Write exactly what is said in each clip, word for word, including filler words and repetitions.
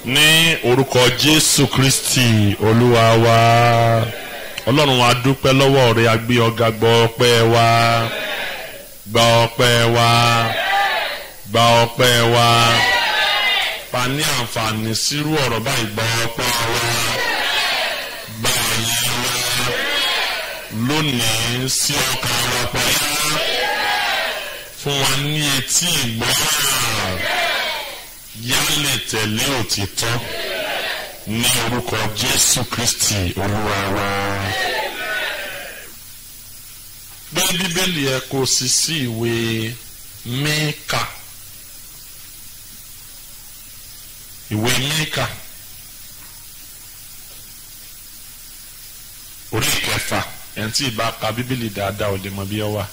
ní orúkọ Jésù Kristi Olúwa wa. Ọlọ́run wa dúpẹ́ lọ́wọ́ rẹ, a gbé ọ̀gá, gbọ́ ọpẹ́ wa, gba ọpẹ́ wa, gba ọpẹ́ wa. Pa ní àǹfààní sírú ọ̀rọ̀ báyìí, gba ọpẹ́ wa, gba ẹ̀yìn wa lónìí sí ọkàn wa pẹ̀lú. Fún wa ní etí ìgbọ́ràn, yá lè tẹ̀lé òtítọ́ ní orúkọ Jésù Kristi Olúwa wa. Gbé Bíbélì ẹ kó sí sí ìwé Míkà. Ìwé Míkà orí kẹfà. Ẹni tí ìbá ka Bíbélì dáadáa ò lè mọ bí ọ wà.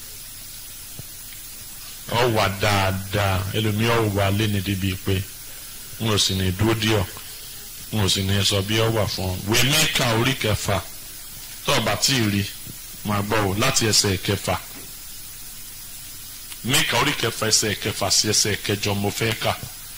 Ọ wà dáadáa, ẹlòmíì ọ wà lẹ́ni débi pé n ò sì ní dúró díọ̀, n ò sì ní sọ bí ọ wà fún ọ. Ìwé Míkà orí kẹfà, tó o bá tí ì rí máa gbọ́ o láti ẹsẹ̀ kẹfà. Míkà orí kẹfà ẹsẹ̀ kẹfà sí ẹsẹ̀ kẹjọ mo fẹ́ kà.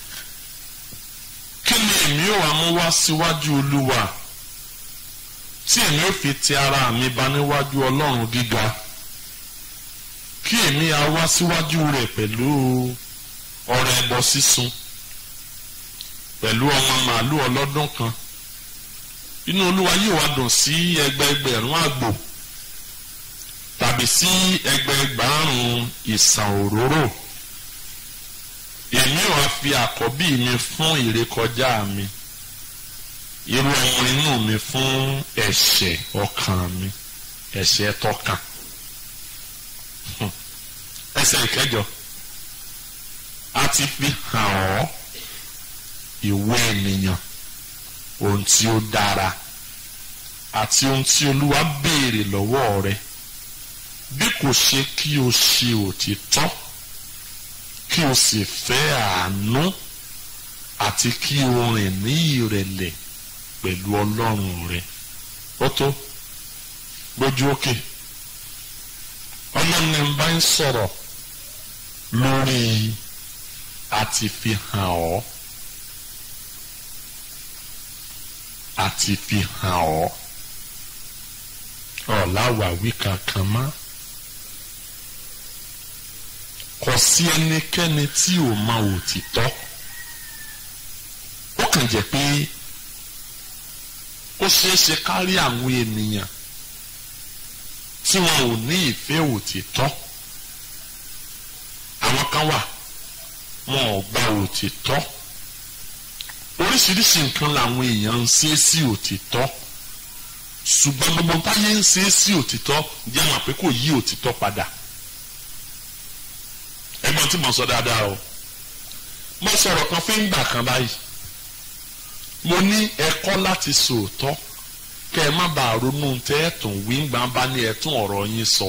Kí ni èmi ò wá mú wá síwájú Olúwa tí èmi ò fi ti ara mi bá níwájú Ọlọ́run gíga? Kí èmi á wá síwájú rẹ̀ pẹ̀lú ọrẹ ẹbọ sísun, pẹ̀lú ọmọ màálù ọlọ́dún kan. Inú Olúwa yóò wá dùn sí ẹgbẹẹgbẹ̀rún àgbò tàbí sí ẹgbẹẹgbàárùn ìsàn òróró. Èmi ò wá fi àkọ́bí mi fún ìrékọjá mi, irú ọmọ inú mi fún ẹ̀ṣẹ̀ ọkàn mi, ẹ̀ṣẹ̀ tọkàn. Ẹsẹ̀ ìkẹjọ, a ti fi hàn ọ́ ìwé ènìyàn ohun tí ó dára àti ohun tí Olúwa béèrè lọ́wọ́ rẹ, bí kò ṣe kí o ṣe òtítọ́, kí o sì fẹ́ àánú, àti kí o rìn ní ìrẹ̀lẹ̀ pẹ̀lú Ọlọ́run rẹ. Ó tó, gbójú òkè. Ọlọ́run ń bá ń sọ̀rọ̀ lórí àti fi hàn ọ́, àti fi hàn ọ́. Ọ̀làwàwí kankan mọ́. Kò sí ẹnikẹ́ni tí ò mọ òtítọ́. Ó kàn jẹ́ pé ó ṣeé ṣe kárí àwọn ènìyàn tí wọn ò ní ìfẹ́ òtítọ́. Àwọn kan wà wọn ò gba òtítọ́. Oríṣiríṣi nǹkan làwọn èèyàn ń ṣe sí òtítọ́, ṣùgbọ́n gbogbo táyé ń ṣe sí òtítọ́ jẹ́ wọn pé kò yí òtítọ́ padà. Ẹgbọ́n tí mo sọ dáadáa o, mo sọ̀rọ̀ kan fún ìgbà kan báyìí. Mo ní ẹ̀kọ́ láti sòótọ́ kẹ́ ẹ má bàa ronú tẹ́ ẹ̀ tún wí ńgbà bá ní ẹ̀ tún ọ̀rọ̀ yín sọ.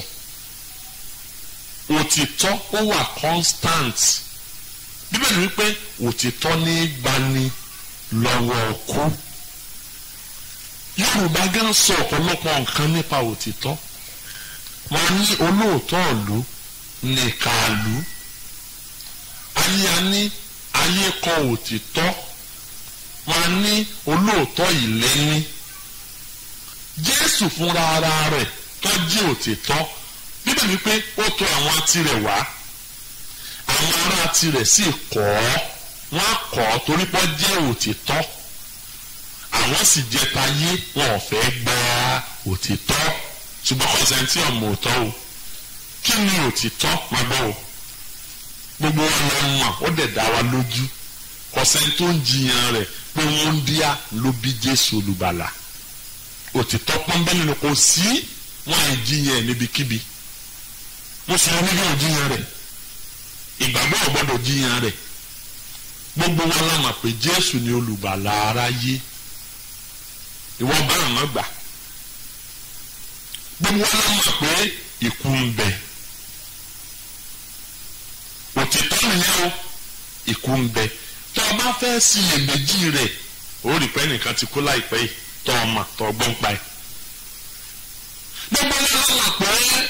Òtítọ́ ó wà constant. Bíbélì wípé òtítọ́ ní gbani lọ́wọ́ kú. Yorùbá gan sọ ọ̀pọ̀lọpọ̀ nǹkan nípa òtítọ́. Wọ́n ní olóòótọ́ ìlú nìkàlú. Ayé a ní ayé kọ òtítọ́. Wọ́n ní olóòótọ́ ìlẹ́ni. Jésù fúnra ara rẹ̀ tó jẹ́ òtítọ́. Bíbélì wípé ó tọ̀ àwọn tirẹ̀ wá, àwọn ará tirẹ̀ sì kọ̀ ọ́. Wọ́n á kọ̀ ọ́ torí pé ó jẹ́ òtítọ́. Àwọn sì jẹ́ tayé, wọn ò fẹ́ gba òtítọ́. Ṣùgbọ́n kò sẹ́ni tí ọmọ òótọ́ o. Kí ni òtítọ́? Máa gbọ́ o. Gbogbo wa lọ mọ̀, ó dẹ̀ dá wa lójú. Kò sẹ́ni tó ń jiyàn rẹ̀ pé wọ́n ń díà ló bí Jésù olùgbàlà. Òtítọ́ pọ́nbẹ́lẹ́ ni kò sí, wọn à ń jiyàn ẹ̀ níbikíbi. Mo sọ wọn nígbà jiyàn rẹ̀, ìgbàgbọ́ ò gbọ́dọ̀ jiyàn rẹ̀. Gbogbo wa la mọ̀ pé Jésù ni olùgbàlà aráyé. Ìwọ bá àmọ́ gbà. Gbogbo wa la mọ̀ pé ikú ń bẹ. Òtítọ́ nìyẹn o, ikú ń bẹ. Tó o bá fẹ́ sí iyèméjì rẹ̀, ó rí pé nìkan ti kú láìpẹ́ yìí, tó o mọ̀ tó o gbọ́n pa ẹ̀. Gbogbo wa la mọ̀ pé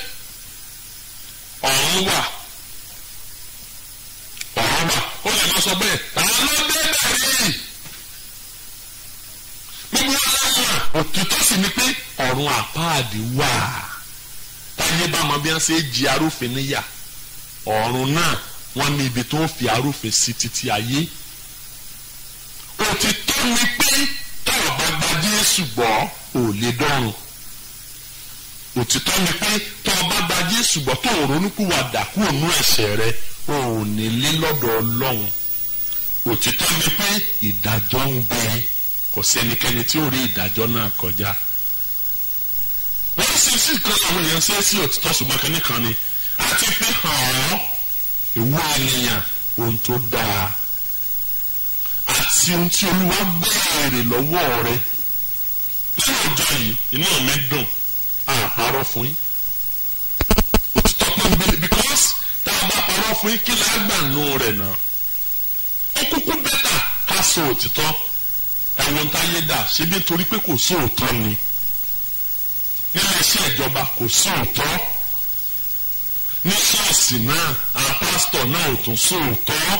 ọ̀run wà. Ọ̀run wà. Ó lè má sọ bẹ́ẹ̀. Àwọn ló dé bẹ̀rẹ̀ yìí. ọ̀run àpáàdì wà táyé bá mọ bí wọ́n ṣe jí arúfin níyà ọ̀run náà wọ́n ní ibi tó ń fi arúfin sí títí ayé. òtítọ́ ni pé tó o bá gba Jésù gbọ́ ò lè dọ́run. òtítọ́ ni pé tó o bá gba Jésù gbọ́ tó o ronúpìwàdà kúrò nínú ẹ̀ṣẹ̀ rẹ ò ní lé lọ́dọ̀ Ọlọ́run. òtítọ́ ni pé ìdájọ́ ń bẹ kò sẹ́nikẹ́ni tí ó rí ìdájọ́ náà kọjá. wọ́n sì sí kan àwọn èèyàn ṣe é sí òtítọ́ ṣùgbọ́n kínní kan ni a ti fi hàn ọ́ ìwọ ènìyàn ohun tó dáa àti ohun tí Olúwa béèrè lọ́wọ́ rẹ. nínú ọjọ́ yìí inú mi dùn àpárọ̀ fún yín òtítọ́ pọ́nbélé because tá a bá parọ́ fún yín kí lágbà nù rẹ̀ náà ó kúkú bẹ́tà ká sọ òtítọ́ ẹ̀wọ̀n táyé dà ṣebí nítorí pé kò sóòótọ́ ni nílé iṣẹ́ ìjọba kò sóòótọ́ ní ṣọ́ọ̀ṣì náà àwọn pásítọ̀ náà ò tún sóòótọ́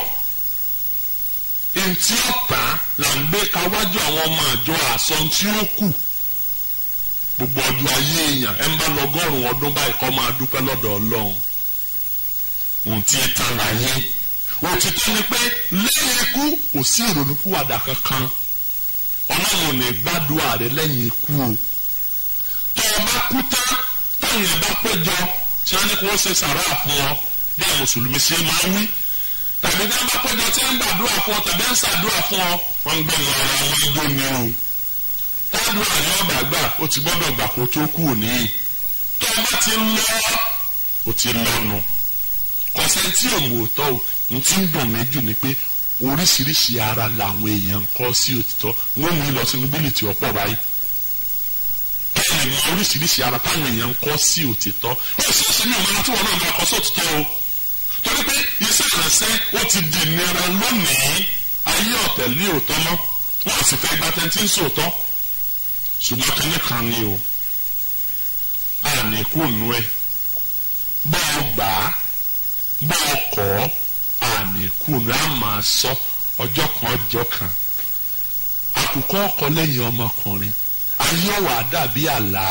ntí ọ̀tá là ń gbé káwájú àwọn ọmọ àjọ àsọ tí ó kù gbogbo ọdún ayé èèyàn ẹ ń bá lọ́gọ́rùn-ún ọdún báyìí kọ́ máa dúpẹ́ lọ́dọ̀ Ọlọ́run ohun tí ẹ tán láyé òtítọ́ ni pé lẹ́yìn ikú kò sí ìrònúkúwàdà kankan Ọlọ́run ò ní gbàdúrà rẹ lẹ́yìn ikú o tó o bá kú tán táwọn ẹ̀ bá péjọ tí wọ́n ní kí wọ́n ṣe sàrà fún ọ bí àwọn mùsùlùmí ṣe máa ń wí tàbí tí wọ́n bá péjọ tí wọ́n ń gbàdúrà fún ọ tàbí ń ṣàdúrà fún ọ wọ́n ń gbé ní ara wọn ń gbó ní o tádùá ní ọ̀dà gbà ó ti gbọ́dọ̀ gbà kó tó kú òní tó o bá ti lọ ó ti lọ́nu kọ̀sẹ̀ tí ò mú òótọ́ o n ti ń dùn méjì ni pé oríṣiríṣi ara làwọn èèyàn ń kọ́ sí òtítọ́ wọ́n mú lọ sínú bílítì ọ̀pọ̀ báyìí bẹ́ẹ̀ ni oríṣiríṣi ara táwọn èèyàn ń kọ́ sí òtítọ́ ó sì ṣe ní ìmọ̀ràn tí wọ́n náà máa kọ́ sí òtítọ́ o torí pé iṣẹ́ ìrẹsẹ́ ó ti di ìnira lónìí ayé ọ̀tẹ̀ lé òótọ́ mọ́ wọ́n sì fẹ́ gba tẹ́ntì ń sòótọ́ ṣùgbọ́n kínní kan ni o àní kú nù ẹ̀ bọ́ọ̀ gbà á bọ́ọ̀ kọ́ àní kú nù á máa sọ ọjọ́ kan ọjọ́ kan àkùkọ ọkọ lẹ́yìn ọmọkùnrin ayé ọ̀wà dàbí àlá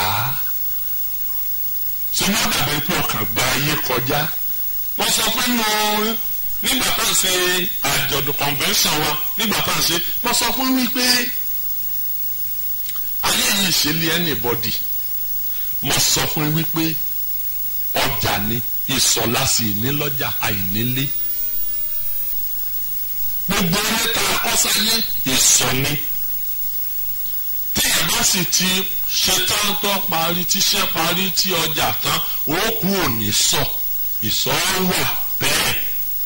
ṣùgbọ́n dàbí pé ọkàn gba ayé kọjá wọ́n sọ pé nù nígbà tá à ń ṣe àjọ̀dún convention wa nígbà tá à ń ṣe wọ́n sọ fún mi pé ayé yìí ṣe lé anybody mo sọ fún yín wípé ọjà ni ìsọ̀lá sì ní lọ́jà àìnílé gbogbo ilé tá a kọ́ sáyé ìsọ̀ ni tí ẹ bá sì ti ṣetán tó parí tíṣẹ́ parí tí ọjà tán ó kú òní sọ ìsọ̀ wà bẹ́ẹ̀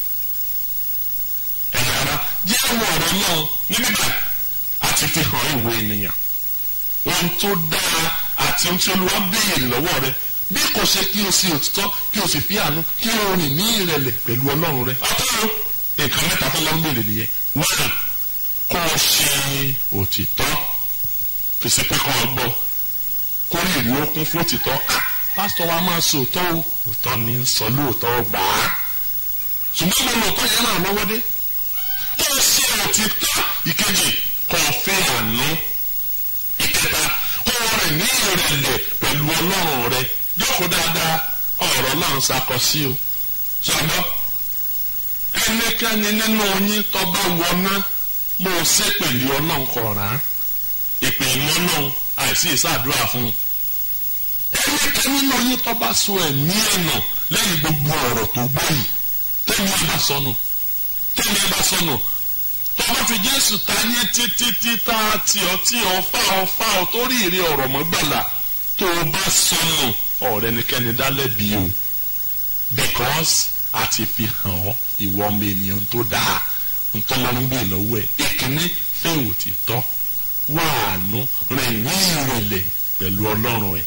ẹ̀yà ara jẹ́ àwọn ọ̀rọ̀ náà níbí báyìí àti fi hàn ìwé ènìyàn ohun tó dáa àti ohun tí Olúwa béèrè lọ́wọ́ rẹ bí kò ṣe kí o sí òtítọ́ kí o sì fi àánú kí o rìn ní ìrẹ̀lẹ̀ pẹ̀lú Ọlọ́run rẹ ọ̀tọ̀ nǹkan mẹ́ta tó lọ́rùn béèrè nìyẹn wọ́n kó o ṣe òtítọ́ fèsì pé kọ́ ọ gbọ́ kó rí ìrí okun fún òtítọ́ pásítọ̀ wa máa sọ òótọ́ o òótọ́ ni ń sọ lóòótọ́ gbà á ṣùgbọ́n mo lòótọ́ yẹn náà lọ́wọ́ dé kó o ṣe òtítọ́ ìkejì kó o fẹ́ àánú ìkẹta kó o rìn ní ìrẹ̀lẹ̀ pẹ̀lú Ọlọ́run rẹ jókòó dáadáa ọ̀rọ̀ náà ń ṣàkọsí o ṣàgbọ́ ẹnikẹ́ni nínú yín tó bá wọná mo ṣe pẹ̀lú Ọlọ́run kọ̀ọ̀rán ìpè ìmọ̀ náà àìsí ìsàdúrà fún un ẹnikẹ́ni nínú yín tó bá so ẹ̀mí ẹ̀nà lẹ́yìn gbogbo ọ̀rọ̀ tó gbọ́ yìí tẹ́mi ẹ bá sọnù tẹ́mi ẹ bá sọnù tó bá fi Jésù táyé títí títà tí ọ tí ọ fà ọ fà ọ tó rí ìrè ọ̀rọ̀ mọ́ gbàlà tó o bá sọnù ọ̀rẹ́ ẹnikẹ́ni dá lẹ́bi o because a ti fi hàn ọ́ ìwọ ọmọ ènìyàn tó dáa ntọ́lọ́run gbé lọ́wọ́ ẹ̀ ìkíní fẹ́ òtítọ́ wá àánú rìn ní ìrẹ̀lẹ̀ pẹ̀lú Ọlọ́run ẹ̀.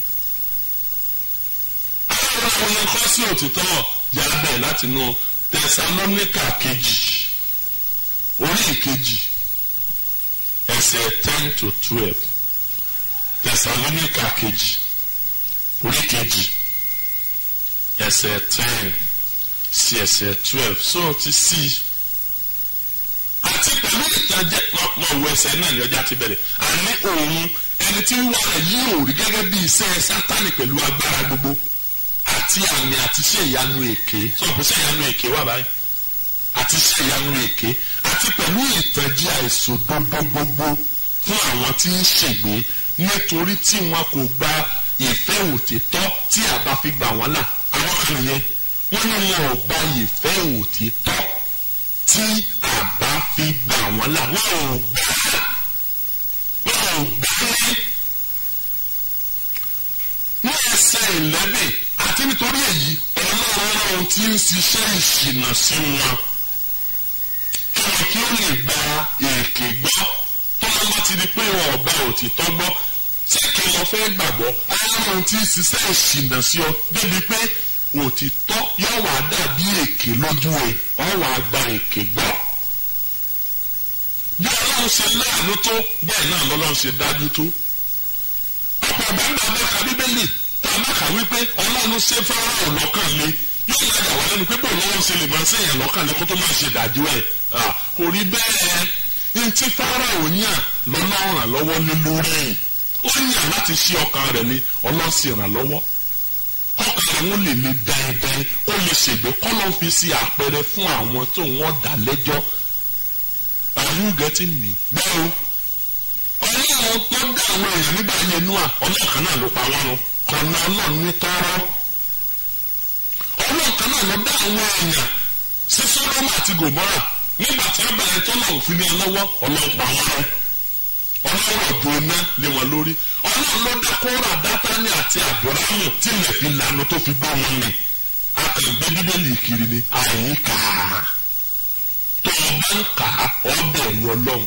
àwọn ọmọ ẹ̀kọ́ sí òtítọ́ yára bẹ̀ láti inú Tẹsalóníkà kejì orí ìkejì ẹsẹ̀ ten to twelve Tẹsalóníkà kejì orí kejì ẹsẹ̀ ten sí ẹsẹ̀ twelve so ti sí àti pẹ̀lú ìtajà máa wọ ẹsẹ̀ náà ní ọjà ti bẹ̀rẹ̀ àní òun ẹni tí wíwá rẹ̀ yìí ò rí gẹ́gẹ́ bí iṣẹ́ Sátánì pẹ̀lú agbára gbogbo àti àmì àti iṣẹ́ ìyanu èké sọ̀rọ̀ pé iṣẹ́ ìyanu èké wà báyìí àti iṣẹ́ ìyanu èké àti pẹ̀lú ìtànjẹ àìṣòdodo gbogbo fún àwọn tí ń ṣègbé nítorí tí wọn kò gba ìfẹ́ òtítọ́ tí a bá fi gbà wọ́n là àwọn kan nìyẹn wọ́n ní wọn ò gba ìfẹ́ òtítọ́ tí a bá fi gbà wọ́n là wọn ò gbà wọn ò gbà ní ní ẹsẹ̀ ìlẹ́bẹ̀ àti nítorí èyí ọlọ́run tí ń ṣiṣẹ́ ìṣìnà sí wọn kí wọn kí ó lè gba èké gbọ́ tó wọn bá ti di pé wọn ò gba òtítọ́ gbọ́ ṣé kí wọn fẹ́ gbàgbọ́ ọlọ́run tí ń ṣiṣẹ́ ìṣìnà sí ọ débi pé òtítọ́ yóò wá dàbí èké lójú ẹ ọ wá gba èké gbọ́ bí ọlọ́run ṣe láàánú tó bẹ́ẹ̀ náà lọ́lọ́run ṣe dájú tó ọ̀pọ̀ àgbàgbà bá ka bíbélì tá a bá kà wípé ọlọ́run ṣe Fáráò lọ́kàn lé yóò yàgà wá lẹ́nu pé bó lọ́run ṣe lè máa ṣe èèyàn lọ́kàn lé kó tó máa ṣe dájú ẹ̀ kò rí bẹ́ẹ̀ ní tí Fáráò yàn lọ́lọ́run ràn lọ́wọ́ ní lórí ó yàn láti ṣí ọkàn rẹ̀ ní ọlọ́run sì ràn lọ́wọ́ ọkàn rẹ̀ wọ́n lè le dáadáa ó lè ṣègbè kọ́lọ́ fi sí àpẹẹrẹ fún àwọn tó wọ́n dá lẹ́jọ́ are you getting me? bẹ́ẹ̀ o ọlọ́run tó dá àwọn èèyàn nígbà yẹn nú à ọlọ́kan náà ló pa wọ́n lọ kọ̀ọ̀nà ọlọ́run ní tọ́rọ́ ọlọ́kan náà ló dá àwọn èèyàn sí Sódómù àti Gòmórà nígbà tí wọ́n bẹ̀rẹ̀ tó náà òfin ní ọlọ́wọ́ ọlọ́run pa wọ́n lọ ọlọ́run ọ̀dọ́ iná lé wọn lórí ọlọ́run ló dá Kórà Dátánì àti Ábúráhámù tí ilẹ̀ fi lanu tó fi gbọ́ wọn ni akàngbé bíbélì kiri ni àyíká tó o bá ń kà á ọbẹ̀ ẹ̀rù ọlọ́run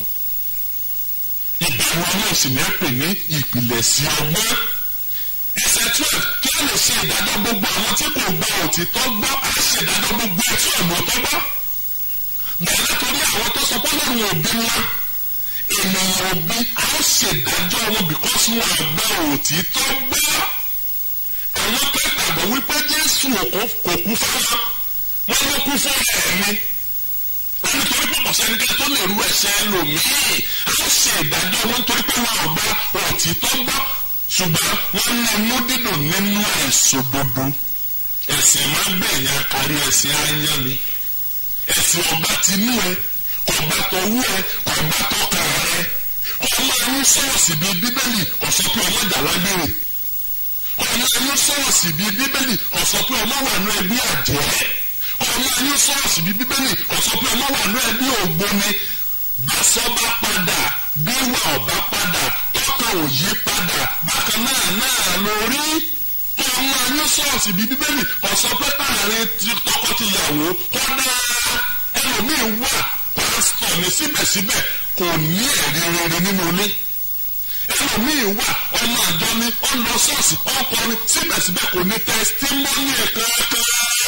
ìbẹ̀rù ọlọ́run sì ní ẹ pè ní ìpìlẹ̀sí ọgbọ́n ẹsẹ̀ twelve kí ó lè ṣe ìdájọ́ gbogbo àwọn tí kò gba òtítọ́ gbọ́ á ṣe ìdájọ́ gbogbo etí ọ̀nà tó gbọ́ bẹ́ẹ̀ nítorí àwọn tó sọ fún ọlọ́run òbí ńlá ènìyàn òbí á ṣe ìdájọ́ wọn bìkọ́sí wọn àgbà òtítọ́ gbọ́ àwọn tó gbàgbọ́ wípé Jésù kò kú fáwọn wọn ló kú fún ẹ̀mí wọ́n nítorí pé ọ̀sẹ̀nìkẹ́ tó lè ru ẹ̀ṣẹ̀ lòmíì á ṣe ìdájọ́ wọn nítorí pé wọn àgbà òtítọ́ gbọ́ ṣùgbọ́n wọ́n ní inú dídùn nínú àìṣòdodo ẹ̀sìn máa gbẹ̀yìn kárí ẹ̀sìn ayán ni ẹ̀sìn ọba ti nú ẹ ọba tó wú ẹ ọba tó kà ẹ ọmọ ẹni sọ́ọ̀sì bíi bíbélì ọ̀sọ́ pé ọmọ ìjà lágbèrè ọmọ ẹni sọ́ọ̀sì bíi bíbélì ọ̀sọ́ pé ọmọ wà ní ẹbí àjẹ́ ọmọ ẹni sọ́ọ̀sì bíi bíbélì ọ̀sọ́ pé ọmọ wà ní ẹbí ògbóni bàṣọ bá padà bíwà ọba padà tọ́ka ò yí padà bákan náà náà lórí ọmọ ẹni sọ́ọ̀sì bíi bíbélì ọ̀sọ́ pé káàrin tọkọtìyàwó kọ́dá ẹlòmíín wà pásítọ̀ ní síbẹ̀síbẹ̀ kò ní ẹ̀rí rere nínú ilé ẹlòmíín wà ọmọ àjọ ní ọlọ ṣọ́ọ̀ṣì ọkùnrin síbẹ̀síbẹ̀ kò ní tẹsítímọ́nì kankan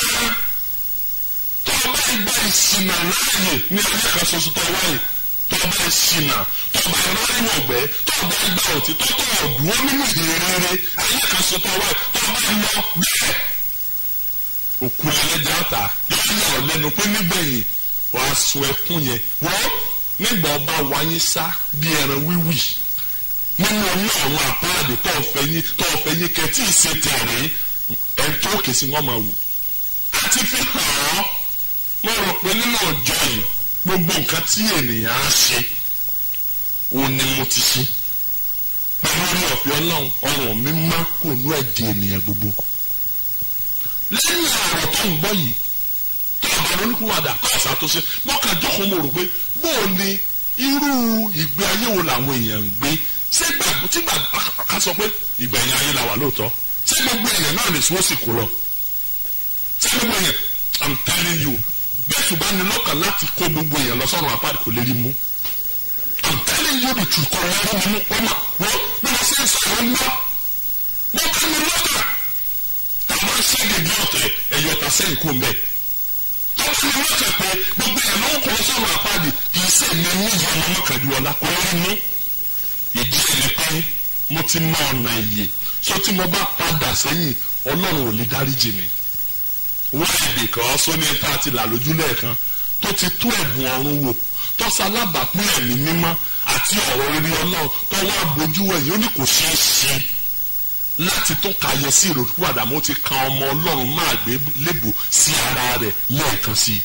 tó o bá gba ìṣìnà láàyè ní ayé kan ṣoṣo tó wáyé tó o bá ìṣìnà tó o bá ìrọ́lẹ́yìn ọ̀gbẹ́ tó o bá gba òtítọ́ tó o dúró nínú ìrere ayé kan ṣoṣo tó wáyé tó o bá lọ bẹ́ẹ̀ òkú ẹlẹ́jà ọ̀tá yóò yà ọ́ lẹ́nu pé nígbẹ̀yìn wàá sun ẹkún yẹn wọ́n nígbà ọba wáyé sá bí ẹran wíwì nínú ọ̀nà àwọn àpáàdé tó ọ̀fẹ́ yín tó ọ̀fẹ́ yín kẹtí ìṣe tẹ̀rín ẹ̀ tó òkè sí wọ́n máa wò àti fi hàn án mo rò pé nínú ọjọ́ yìí gbogbo nǹkan tí ènìyàn á ṣe òun ni mo ti ṣe pẹ̀lú orí ọ̀fẹ́ ọlọ́run ọrùn mi má kò nú ẹ̀jẹ̀ ènìyàn gbogbo lẹ́yìn àrò tó ń gbọ́ yìí ọ̀rọ̀ oníkùwàdà kọ́ọ̀sà tó ṣe mọ́kà jókòó mo rò pé bóò ni irú ìgbé ayé wo làwọn èèyàn ń gbé ṣé gbàgbọ́ tí gbàgbọ́ ká sọ pé ìgbà yẹn ayé la wà lóòótọ́ ṣé gbogbo èèyàn náà lè sún ó sì kú lọ ṣé gbogbo èèyàn I'm telling you bẹ́ẹ̀ ṣùgbọ́n ní lọ́kàn láti kó gbogbo èèyàn lọ sọ́run apáàdì kò lè rí mú I'm telling you the truth kọ́ ọ̀rọ̀ ẹ̀rọ mi ọmọ wọ́n bí wọ́n ṣe ń sọ̀rọ̀ ń gbọ́ wọ́n kọ́ ní lọ́kàn tàwọn ṣẹ́gẹ̀dì ọ̀tẹ̀ ẹ̀yọ̀ ta sẹ́yìn kú mbẹ́ tọ́sí ni wọ́n fẹ́ pé gbogbo ẹ̀ ló ń kọ́ sọ̀rọ̀ àpáàdì kì í ṣe ní ní ìyá ọmọ mọ́kàdúwọ́lá kò rí mú ìdí ẹni pé mo ti mọ ọ̀nà ìyè so tí mo bá padà sẹ́yìn ọlọ́run ò lè dáríjì mi wọ́n èdè kan sọ ní ẹ̀ta àti làlójú lẹ́ẹ̀kan tó ti tó ẹ̀bùn ọ̀run wò tọ́sí alábàápín ẹ̀mí mímọ́ àti àti ọ̀rọ̀ rere Ọlọ́run tó wá bójú ẹ̀yìn ó ní kò ṣeé ṣe láti tó kàyẹ sí ìrònúpìwàdà mo ti kan ọmọ Ọlọ́run máa gbé lébù sí ara rẹ̀ lẹ́ẹ̀kan sí i.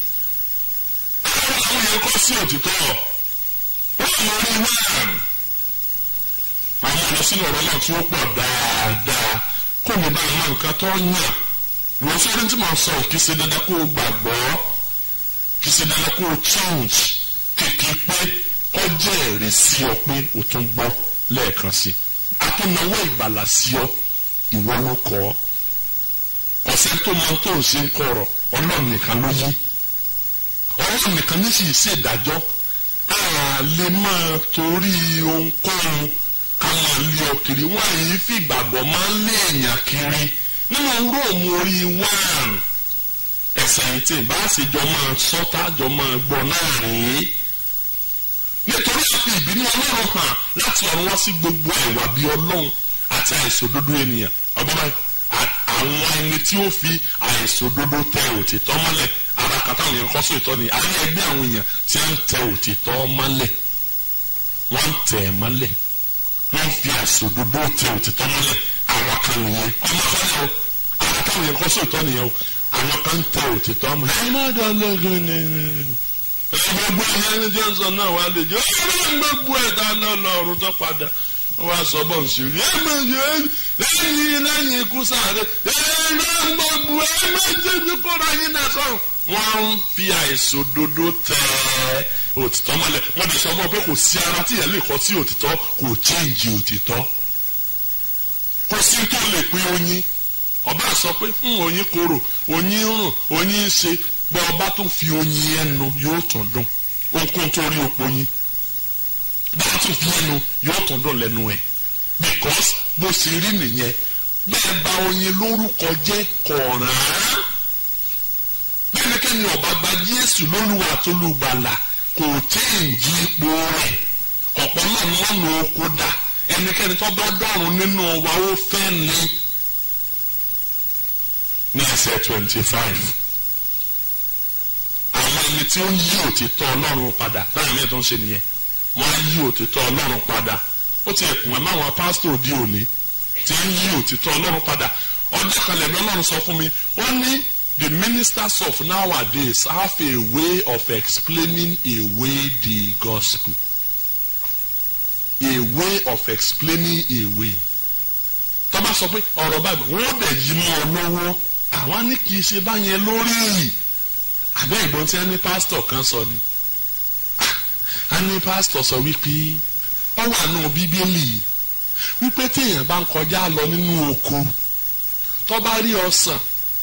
àwọn yẹn kọ́ sí òtítọ́ wọ́n lọ rí wẹ́ẹ̀m àwọn ọ̀nà sínú ọ̀rọ̀ náà tí ó pọ̀ dáadáa kó mi bá àwọn nǹkan tó ń yàn wọ́n sọ́dún tí mo sọ kì í ṣe dandan kó o gbàgbọ́ kì í ṣe dandan kó o change kìkì pé ó jẹ́ ẹ̀rí sí ọ pé o tún gbọ́ lẹ́ẹ̀kan sí i àtúnáwó ìgbàlà sí ọ ìwọ ló kọ́ ọ̀sẹ̀ tó mọ tó ń ṣe ń kọ̀rọ̀ Ọlọ́run nìkan ló yí Ọlọ́run nìkan ní sì ṣe ìdájọ́ a lè máa torí ohunkóhun ká máa lé ọ kiri wọ́n àyè fi ìgbàgbọ́ máa ń lé èèyàn kiri nínú róòmù orí wáàn ẹ̀sẹ̀ yìí tí bá ṣe jọ máa sọ́tà jọ máa gbọ́ náà rèé nítorí àti ìbínú Ọlọ́run hàn láti ọ̀run wá sí gbogbo àìwà bíi Ọlọ́run àti àìṣòdodo ènìyàn ọgbọ́n àwọn ẹni tí ó fi àìṣòdodo tẹ òtítọ́ mọ́lẹ̀ ara kàtà àwọn èèyàn kọ́ sí ìtọ́ ni ayé ẹgbẹ́ àwọn èèyàn tí wọ́n ń tẹ òtítọ́ mọ́lẹ̀ wọ́n ń tẹ̀ mọ́lẹ̀ wọ́n fi àìṣòdodo tẹ òtítọ́ mọ́lẹ̀ àwọn kan nìyẹn ọmọ kan yẹn o ara kàwọn èèyàn kọ́ sí ìtọ́ nìyẹn o àwọn kan ń tẹ òtítọ́ mọ́lẹ̀ ẹ má dán lẹ́gùn ní gbogbo ẹni tí ń sọ náà wà lè jẹ́ ọ̀rọ̀ gbogbo ẹ̀dá lọ́lọ́run tó padà wọ́n á sọ bọ́ọ̀ sí rí ẹ̀mọ̀ yẹn lẹ́yìn lẹ́yìn ikú sáré ẹ̀rọ gbogbo ẹ̀mọ̀ jẹ́bi kóra yín náà sọ̀rọ̀. wọ́n ń fi àìṣòdodo tẹ òtítọ́ mọ́lẹ̀ wọ́n ti sọ fún ọ pé kò sí ara tí ìyẹn lè kọ́ sí òtítọ́ kò chéǹjì òtítọ́ kò sí tó lè pín oyin ọba sọ pé oyin korò oyin rùn oyin ṣe bọ́ ọba tó fi oyin ẹnu yóò tún dùn ohunkóhun tó rí òpó yin bá a tún fi ẹnu yóò tún dùn lẹ́nu ẹ̀ because bó ṣe rí nìyẹn bẹ́ẹ̀ bá oyin lórúkọ jẹ́ kọ̀ọ̀ràn bẹ́ẹ̀nikẹ́ni ọba gba Jésù lólúwa tó lùgbàlà kò téèjì ipò rẹ̀ ọ̀pọ̀ náà ni wọ́n nu oko dà ẹnikẹ́ni tó bá dọ̀rùn nínú wa ó fẹ́ ni ní ẹsẹ̀ twenty five àwọn ẹni tí ó ń yí òtítọ́ Ọlọ́run padà láàrin ẹ̀ tó ń ṣe nìyẹn wọ́n á yí òtítọ́ Ọlọ́run padà ó ti ẹ̀kùn ẹ̀ máwọn pásítọ̀ òde òní tí ń yí òtítọ́ Ọlọ́run padà ọjọ́ kan lẹ́nu Ọlọ́run sọ fún mi ó ní the ministers of nowadays have a way of explaining away the gospel a way of explaining away tó bá sọ pé ọ̀rọ̀ báyìí wọ́n bẹ̀ yí mọ́ ọ lọ́wọ́ àwọn ní kì í ṣe báyẹn lórí àbẹ́ ìgbọ́n tí a ní pásítọ̀ kan sọ ni a ní pásítọ̀ sọ wípé ó wà nù bíbélì wípé téèyàn bá ń kọjá lọ nínú oko tó bá rí ọsàn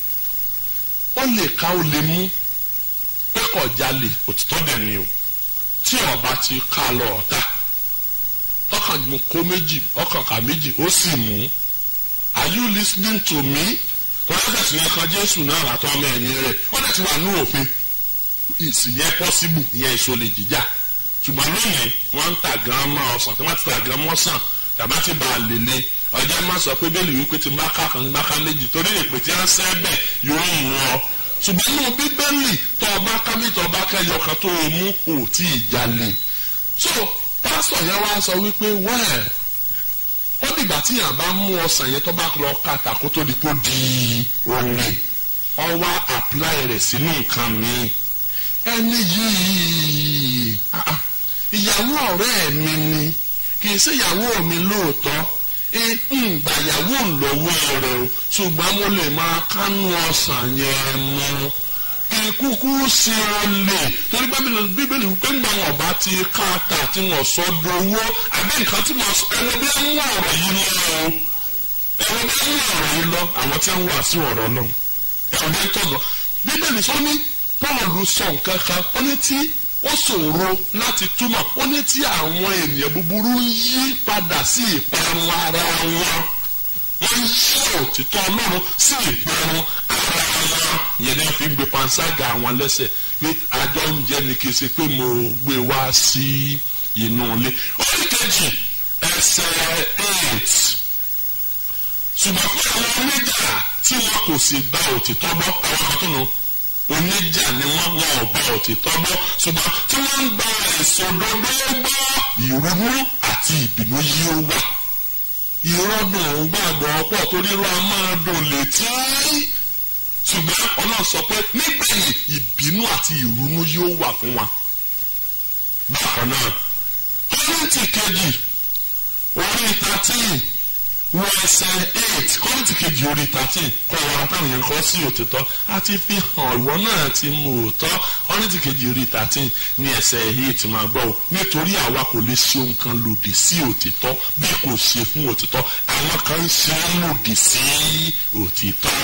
ó lè ká ó lè mú pé kó jalè òtítọ́ dẹ̀ ni o tí ọba ti ká lọ ọ̀tá ọkàn mú kó méjì ọkàn ká méjì ó sì mú are you listening to me wọ́n á bẹ̀sùn yẹn kan Jésù náà àtọ́ ọmọ ẹ̀yìn rẹ̀ wọ́n dẹ̀ ti wà ní òfin ìsìyẹn pọ́síbù ìyẹn èso lè jíjà ṣùgbọ́n lónìí wọ́n ń ta gan mọ́ ọsàn tí wọ́n ti ta gan mọ́ sàn tàbí ti bá a lè lé ọjọ́ máa sọ pé bẹ́ẹ̀ lè wípé tí n bá ká kan ní bá ká méjì torí èpè tí wọ́n sẹ́ bẹ̀ yóò mú ọ ṣùgbọ́n nínú bíbélì tó ọba ká mi tó ọba kẹyọ kan tó o mú kò tí ì jalè so pásítọ̀ yẹn wá sọ wípé wẹ́ẹ̀ ó dìgbà tí yàn bá mú ọsàn yẹn tó bá lọ ká tàkó tó di kó di orin ọ wá apply rẹ̀ sínú nǹkan míì ẹni yìí ìyàwó ọ̀rẹ́ mi ni kì í ṣe ìyàwó mi lóòótọ́ ìgbàyàwó ńlọ́wọ́ rẹ̀ o ṣùgbọ́n mo lè máa kánú ọsàn yẹn mú kí kúkú ṣe olè torí bíbélì wípé ńgbà wọn bá ti káàtà tí wọn sọ dowó àbí nǹkan tí wọn sọ ẹwọ bí wọn mú ọ̀rọ̀ yìí lọ o ẹwọ bí wọn mú ọ̀rọ̀ yìí lọ àwọn tí wọn wà sí ọ̀rọ̀ náà ẹwọ bí wọn tọ̀gọ̀ bíbélì sọ ní Pọ́ọ̀lù sọ nǹkan kan ó ní tí ó ṣòro láti túmọ̀ ó ní tí àwọn ènìyàn búburú ń yí padà sí ìparun ara wọn wọ́n yí òtítọ́ Ọlọ́run sí ìparun ara wọn yẹn ni wọ́n fi ń gbé panṣágà àwọn lẹ́sẹ̀ pé àjọ oúnjẹ ni kì í ṣe pé mo gbé wá sí inú ilé. orí kejì ẹsẹ̀ eight ṣùgbọ́n fún àwọn oníjà tí wọn kò sì gba òtítọ́ gbọ́ àwọn kan tó nù oníjà ni wọ́n wọn ò bá òtítọ́ gbọ́ ṣùgbọ́n tí wọ́n ń gba ìṣòdodo gbọ́ ìrònú àti ìbínú yóò wà. ìrọ́dùn gbàgbọ́ pọ̀ torí irọ́ a máa dùn létí ṣùgbọ́n Ọlọ́run sọ pé nígbẹ̀yìn ìbínú àti ìrònú yóò wà fún wa. bákan náà Kọ́ríńtì kejì orí thirteen wọ ẹsẹ̀ eight Kọ́ríńtì kejì orí thirteen kọ́ wa táwọn yẹn kọ́ sí òtítọ́ àti fi hàn ìwọ náà ti mú òótọ́. Kọ́ríńtì kejì orí thirteen ní ẹsẹ̀ eight máa gbọ́ o nítorí àwa kò lè ṣe ohun kan lòdì sí òtítọ́ bí kò ṣe fún òtítọ́ àwọn kan ń ṣe lòdì sí òtítọ́.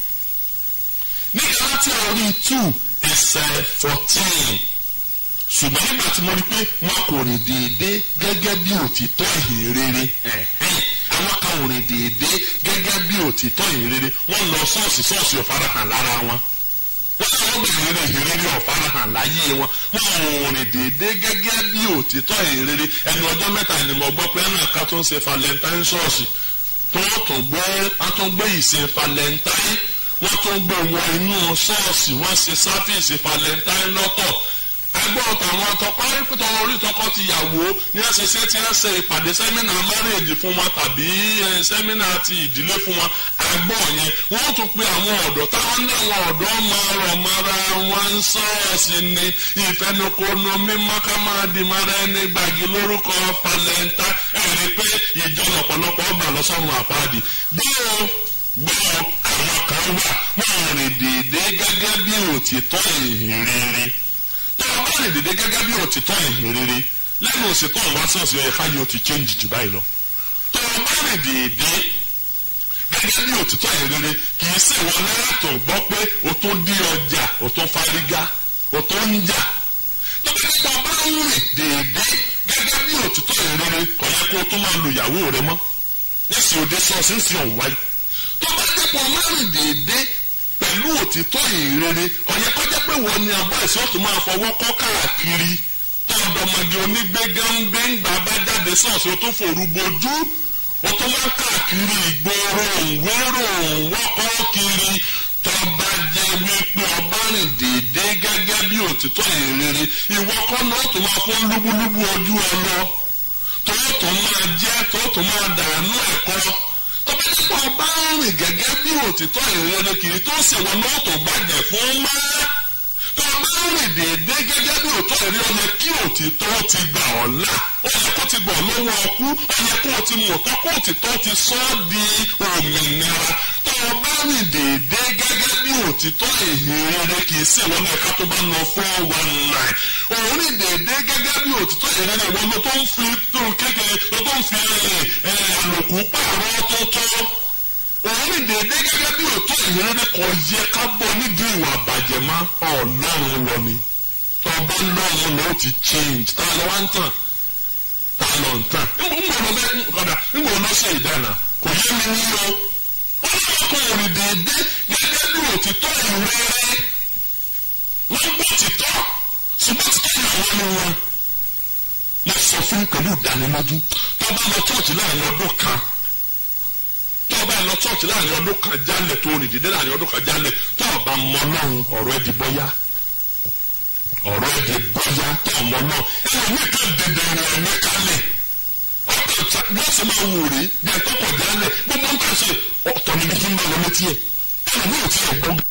ní Gálátíà orí two ẹsẹ̀ fourteen ṣùgbọ́n nígbà tí mo rí pé wọn kò rìn déédéé gẹ́gẹ́ bí òtítọ́ ìhìnrere àwọn kan ò rìn déédéé gẹ́gẹ́ bí òtítọ́ ìhìnrere wọ́n lọ ṣọ́ọ̀ṣì ṣọ́ọ̀ṣì ọ̀farahàn lára wọn wọ́n lọ bẹ̀rẹ̀ ìhìnrere ọ̀farahàn láyé wọn wọ́n ò rìn déédéé gẹ́gẹ́ bí òtítọ́ ìhìnrere. ẹni ọjọ́ mẹ́ta ni mo gbọ́ pé ẹnì kan tó ń ṣe valentine ṣọ́ọ̀ṣì tó tún gbé wọ́n tún gbé ìsìn valentine wọ́n tún gbé wọn inú ṣọ́ọ̀ṣì wọ́n ṣe sáfíìsì valentine lọ́tọ̀. ẹgbọ́n tàwọn tọkọ ìpìtọ́ orí tọkọ ti yàwó ní ẹsẹsẹ tí wọ́n ṣe ìpàdé sẹ́mínà márèèjì fún wọn tàbí sẹ́mínà ti ìdílé fún wọn. ẹgbọ́n yẹn wọ́n tún pe àwọn ọ̀dọ́ táwọn ní àwọn ọ̀dọ́ máa rọ̀ mọ́ra wọn ń ṣọ́ọ̀ṣì ní ìfẹnukonu mímọ́ ká máa di mọ́ra ẹni gbàgì lórúkọ palẹ́ńtà ẹ̀rí pé ìjọ lọ́pọ̀lọpọ̀ ọgbà lọ́sọ̀rùn àpáàdì bí o gbọ́ àwọn kan wà wọ́n rìn déédéé gẹ́gẹ́ bí òtítọ́ ìhìnrere. tó o bá rìn déédéé gẹ́gẹ́ bí òtítọ́ ìhìnrere lẹ́nu òsètò ìwá sọ́ọ̀sì ọ̀yẹ́ ká yóò ti change jù báyìí lọ. tó o bá rìn déédéé gẹ́gẹ́ bí òtítọ́ ìhìnrere kì í ṣe ìwọ náírà tó gbọ́ pé o tó dí ọjà o tó fárígá o tó ń jà. tó bá nípa ọba ń rìn déédéé gẹ́gẹ́ bí òtítọ́ ìhìnrere kò yẹ kó o tó máa lu ìyàwó rẹ mọ́ níṣì òde sọ́ọ̀sì ń fi ọ̀hún wáyé. tó bá dẹ́pọ̀ márùn déédéé pẹ̀lú òtítọ́ ìrere ọ̀yẹ́ kọjá pé wọ́n ní abọ́ ẹ̀sìn ọ̀tún máa fọwọ́ kọ́ káàkiri tó ọ̀dọ́mọdé onígbégángbé ń gbà bá jáde sọ́ọ̀sì ó tó fòrú bojú ó tó máa káàkiri ìgboro òǹwérò òǹwọ́kọ́ kiri tó bá jẹ́ wípé ọba rìn déédéé gẹ́gẹ́ bí òtítọ́ ìrere ìwọ́kọ́ náà tó máa fún lúbúlúbú ojú ọ lọ tó tó máa jẹ́ tó tó máa dànù ẹ̀kọ́ tọ́pẹ́ nípa ọba rìn gẹ́gẹ́ bí òtítọ́ ìrere kiri tó ṣèwọ náà tó gbàjẹ́ fún máa tó ọba rìn déédéé gẹ́gẹ́ bí òtítọ́ ìrere ó yẹ kí òtítọ́ ti gbà ọ́ là ó yẹ kó ti gbà ọ́ lọ́wọ́ ọkú ó yẹ kó ti mọ̀ tó kó òtítọ́ ti sọ ọ́ di òmìnira tó ọba rìn déédéé gẹ́gẹ́ bí òtítọ́ ìrere kì í ṣèwọ náà ká tó bá lọ four one nine òun rìn déédéé gẹ́gẹ́ bí òtítọ́ ìrere ìwọ ló tó ń fi tó kékeré ló tó ń fi àlòkù pààrọ̀ tó tó òun rìn déédéé gẹ́gẹ́ bí òtítọ́ ìrere kò yẹ ká bọ̀ nídìí ìwà àbàjẹ́ má ọlọ́run lọ ni tó bá lọ́run lọ ti change tá a lọ wá ń tàn tá a lọ ń tàn ńgbò lọ bẹ kọ́dà ńgbò lọ ṣe ìdáná kò yé mi ní o ọlọ́run kò rìn déédéé gẹ́gẹ́ bí òtítọ́ ìrere wọ́n gbọ́ òtítọ́ ṣùgbọ́n òtítọ́ ìrànwọ́ ni wọn mo sọ fún pẹ̀lú ìdánilójú tó bá lọ chọ́ọ̀chì láàrin ọdún kan tó bá lọ chọ́ọ̀chì láàrin ọdún kan jálẹ̀ tó rìn dídé láàrin ọdún kan jálẹ̀ tó bá mọ Ọlọ́run ọ̀rọ̀ ẹ̀dì bọ́yá ọ̀rọ̀ ẹ̀dì bọ́yá tó mọ náà ẹ̀rọ mi kan dèdè rẹ̀ ẹ̀mí kalẹ̀ ọ̀tọ̀ bí wọ́n sì máa wò rí bí ẹ̀tọ́ kọ̀ jálẹ̀ gbogbo ń kà ṣe ọ̀tọ̀ níbi tí ń bá lọ létí ẹ̀ ẹ̀rọ mi ò tí ẹ̀ gbọ́.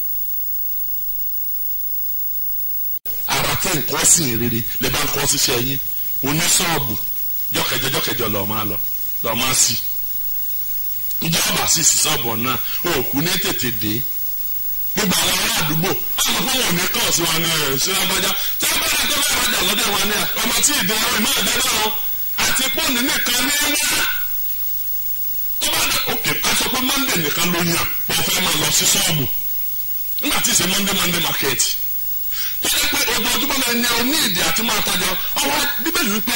ara tẹ́ nǹkan sí ìrere lè bá nǹkan ṣiṣẹ́ yín oníṣọ́ọ̀bù jọ́kẹjọ jọ́kẹjọ lọ́ọ́ máa lọ lọ́ọ́ máa sí ìjọba sì sí ṣọ́ọ̀bù náà òkú ní tètè dé gbogbo àwọn ará àdúgbò àwọn fún wọn ní kọ́ọ̀sì wọn ní ṣé lágbájá tí wọ́n bá dé tó bá rajà lọ́dẹ̀ wọn ní ọmọ tí ìdè wọn ìmọ̀ ìdè náà àti pọ́ọ̀nù nìkan ní wá tó bá dé òkè ká sọ pé Monday nìkan ló yàn wọ́n fẹ́ máa lọ sí ṣọ́ọ̀bù nígbà tí ì ṣe Monday Monday market tó yẹ pé ojoojúmọ́ náà ní oní ìdí àti máa tajà ọwọ́ bíbélì wípé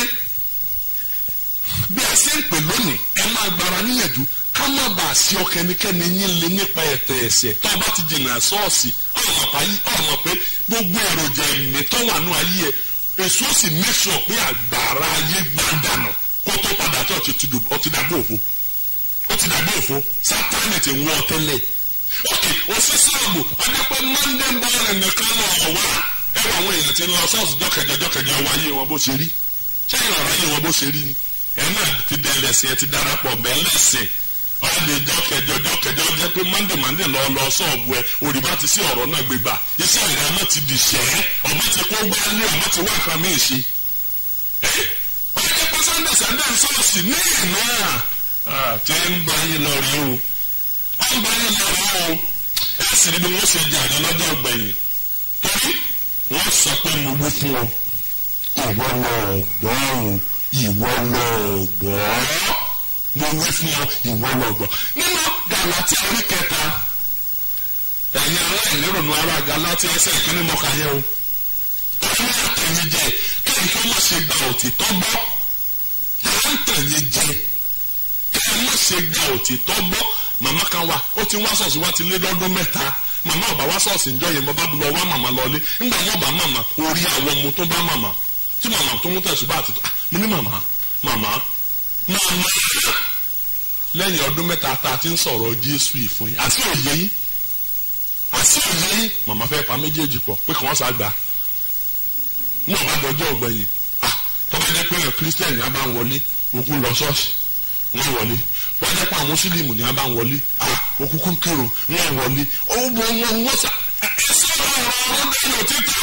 bí a ṣe ń pè lónìí ẹ máa gbára níyànjú ká má bàa sí ọkẹnikẹ́ni yín lé nípa ẹ̀tẹ̀ ẹ̀ṣẹ̀ tó o bá ti jìnnà ṣọ́ọ̀ṣì ọ̀mọ̀ pé gbogbo èròjà ẹ̀mí tó wà ní ayé ẹ̀ èso sì make sure pé àgbàrá ayé gbàdánù kó tó padà tó ọ ti dàgbò òfo ó ti dàgbò òfo Sátánì ti wọ́ tẹ́lẹ̀ ok òsì sọ́ọ̀bù ọjọ́ pé Monday morning nìkan náà wà ẹ wọ àwọn èèyàn ti ń lọ ṣọ́ọ̀ṣì jọ́kẹjọ jọ́kẹjọ wáyé wọn bó ṣe rí ṣé ìrọ̀rọ̀ yìí wọ́n bó ṣe rí ni ẹ̀ náà ti dẹ lẹ́sìn ẹ ti darapọ̀ bẹ́ẹ̀ lẹ́sìn ọ̀lẹ́ jọ́kẹjọ jọ́kẹjọ jẹ́ pé monday monday lọ lọ sọ́ọ̀bù ẹ òrìbá ti sí ọ̀rọ̀ náà gbégbà iṣẹ́ ìrìn àmọ́ ti di ṣẹ́ ọ̀bá ti kó gbá lé ọ̀bá ti wá kan míì ṣe. ọ̀yẹ́ pé sunday sunday sọ́ọ̀sì ní ìná tí ń gba yín lọ rí o ó ń gba yín lọ rí o ẹ sì ní bí wọ́n ṣe jàdé lọ́jọ́ ọ̀gbẹ̀yìn torí wọ́n sọ pé mo wú fún ọ ìwọ lọ gbọ́ ìwọ lọ gbọ́ mo wí fún ọ ìwọ lọ gbọ́ nínú Gálátíà orí kẹta ẹ̀yin aláìlérònú ara Gálátíà ẹsẹ̀ ìkíní mọ́ka yẹ o ọ̀hún àtẹ̀yìn jẹ kí nǹkan má ṣe gba òtítọ́ gbọ́ ọ̀hún àtẹ̀yìn jẹ kí nǹkan má ṣe gba òtítọ́ gbọ́ màmá kan wà ó ti wá ṣọ́ọ̀ṣì wá ti lé lọ́dún mẹ́ta màmá ọba wá ṣọ́ọ̀ṣì ń jọ yẹn bàbá lọ wá màmá lọlé ńgbà wọn bá màmá orí àwọn ọmọ tó bá màmá tí màmá tó mú tẹ̀sùn bá àti mo ní màmá màmá màmá lẹ́yìn ọdún mẹ́ta tá a ti ń sọ̀rọ̀ Jésù ìfún yín àti òye yín àti òye yín màmá fẹ́ pa méjèèjì pọ̀ pé kàn wọ́n sá gbà ní ọ̀bá dọjọ́ ọ̀gbẹ̀yìn ah tọ́ba jẹ́ pé kírísítẹ́nì á bá ń wọlé ogun lọ ṣọ́ọ̀ṣì wọ́n wọlé wọ́n jẹ́ pé àwọn mùsùlùmí ni á bá ń wọlé ah òkùnkùn kírun wọ́n wọlé ó bọ wọn wọ́n sá ẹ sọ̀rọ̀ ọ̀rọ̀ ọ̀rọ̀ dẹ́nu títà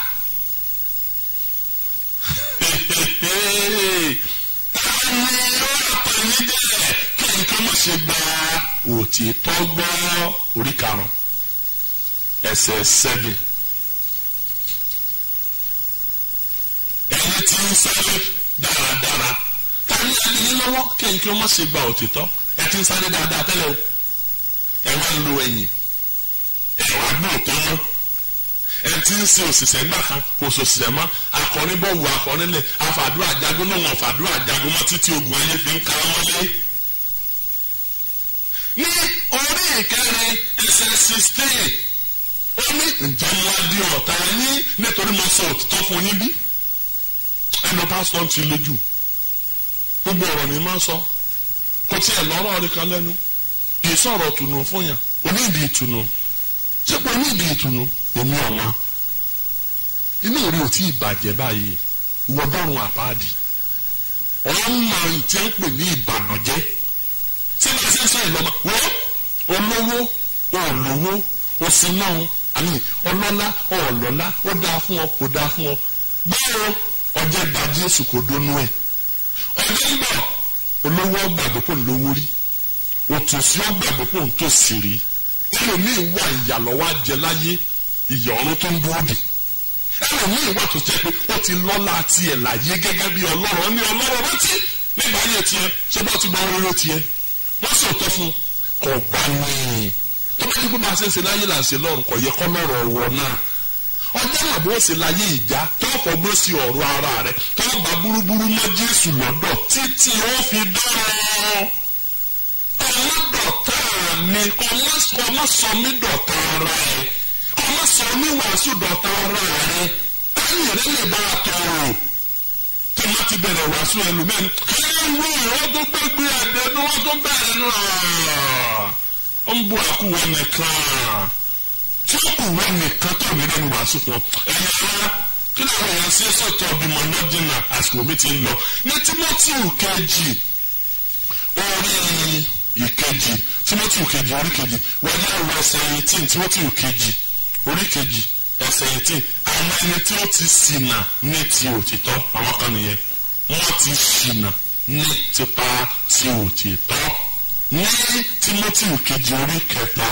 nǹkan má ṣe gba òtítọ́ gbọ́ orí karùn-ún ẹsẹ̀ sẹ́bìn ẹni tí ń sáré dáradára tani ẹni ní lọ́wọ́ kí nǹkan má ṣe gba òtítọ́ ẹ ti ń sáré dáadáa tẹ́lẹ̀ o ẹ wá ń lo ẹ̀yìn ẹ wá gbọ́ òtọ́ mọ́ ẹ ti ń ṣe òṣìṣẹ́ gbà kan kò sòṣìṣẹ́ mọ́ akọni bọ̀ wù akọni lẹ̀ afàdúrà jagun náà wọn fàdúrà jagun mọ́ títí ogun ayé fi ń ka wọlé. ní orí ìkẹrin ẹsẹ̀ sixteen ó ní ǹjẹ́ mo wá di ọ̀tá yín nítorí mo sọ òtítọ́ fún yín bí ẹnu pásítọ̀ ti lójú gbogbo ọ̀rọ̀ ni máa sọ kò tiẹ̀ lọ́rọ̀ rí kan lẹ́nu kì í sọ̀rọ̀ tùnú fún yàn onídìí ìtùnú ṣé pé onídìí ìtùnú èmi ọ̀ma inú orí ò tí ì bàjẹ́ báyìí ìwọ dọ́run àpáàdì ọ̀nà tí ń pè ní ìbànújẹ́ tí wọ́n ṣe ń sọ ìlọ́mọ wọ́n olówó olówó òsì náà àmì ọlọ́lá ọ̀lọ́lá ó dáa fún ọ kò dáa fún ọ báwo ọjọ́ gba Jésù kò dónú ẹ̀ ọjọ́ ń bọ̀ olówó ọgbàgbọ́ pò ń lówó rí òtòsí ọgbàgbọ́ pò ń tòsí rí ẹlòmíì wà ìyàlọ́wọ́ àjẹ láyé ìyà ọ̀run tó ń dúró dè ẹlòmíì wà tó jẹ́ pé ó ti lọ́lá tiẹ̀ láyé gẹ́gẹ́ bí ọlọ́rọ̀ ní ọlọ́rọ̀ rántí nígbà ayé tiẹ̀ ṣé bá ti gba orí tiẹ̀ wọ́n sì tọ́ fún kò gbà ní tó bá ti kó máa ṣe ń ṣe láyé là ń ṣe lọ́run kò yẹ kọ́ lọ́rọ̀ ọ̀wọ́ náà ọjọ́ àbò ó ṣe láyé ìjà tó fọgbọ́n sí ọ̀rọ̀ ara rẹ̀ tó bá burúburú mọ́ Jésù lọ́dọ̀ títí ó fi dọ́rọ̀ ọlọ́dọ̀tà mi kọ́ sọ mí dọ̀tà ara ẹ̀ kọ́ sọ mí wàásù dọ̀tà ara ẹ̀ táyì rẹ̀ lè bá a tọrọ tí wọ́n ti bẹ̀rẹ̀ wàásù ẹlòmẹ́ni ẹ̀rọ ìwọ́n tó gbégbé ẹ̀dẹ́ ní wọ́n tó bẹ̀rẹ̀ nù ọ́ ń bu àkúwọ́ nìkan tí ó kù wọ́n nìkan tó mi lẹ́nu wàásù fún ọ ẹ̀yà ara kí ni àwọn èèyàn ṣe é sọ̀tọ̀ bímọ lọ́dún náà àsìkò mi ti ń lọ ní Tímótì kejì orí ìkejì Tímótì kejì orí kejì wọ́n yá wọ ẹsẹ̀ eighteen Tímótì kejì orí kejì ẹsẹ̀ eighteen àwọn ẹni tí ó ti ṣìnà ní ti òtítọ́ àwọn kan nìyẹn wọ́n ti ṣìnà ní tipa ti òtítọ́ ní Tímótì kejì orí kẹta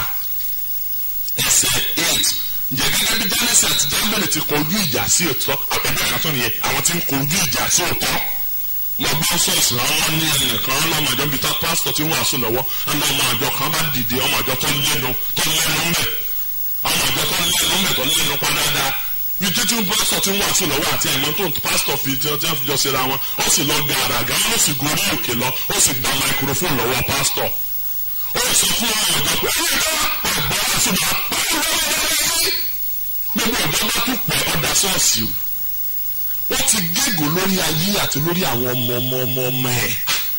ẹsẹ̀ eight ǹjẹ́ gẹ́gẹ́ bí Jánésì àti Jámbélì ti kọjú ìjà sí òtítọ́ ẹgbẹ́ àkàtọ́ nìyẹn àwọn tí ń kọjú ìjà sí òtítọ́ mo gbọ́ sọ́ọ̀sì àwọn ní ẹnìkan ọlọ́mọ àjọ bíi tá pásítọ̀ tí ń wàásù lọ́wọ́ ọmọ ọmọ àjọ kan bá dìde ọmọ àjọ tó lẹ́nu tó lẹ́nu mẹ́ ọmọ àjọ tó lẹ́nu mẹ́ tó lẹ́nu pa dáadáa bí títí pásítọ̀ tí ń wàásù lọ́wọ́ àti ẹ̀mọ́ tó pásítọ̀ fi tí wọ́n fi jọ síra wọn ó sì lọ ga àràgà ó sì gorí òkè lọ ó sì gba máikrófóònù lọ́wọ́ pásítọ̀ ó sọ fún àwọn àjọ pé ẹ̀yìn ká àgbà àṣùnà gbogbo ọ̀dọ́ bá tún pẹ̀ ọ̀dà sọ́ọ̀sì o ó ti gégùn lórí ayé àti lórí àwọn ọmọ ọmọ ọmọ ọmọ ẹ̀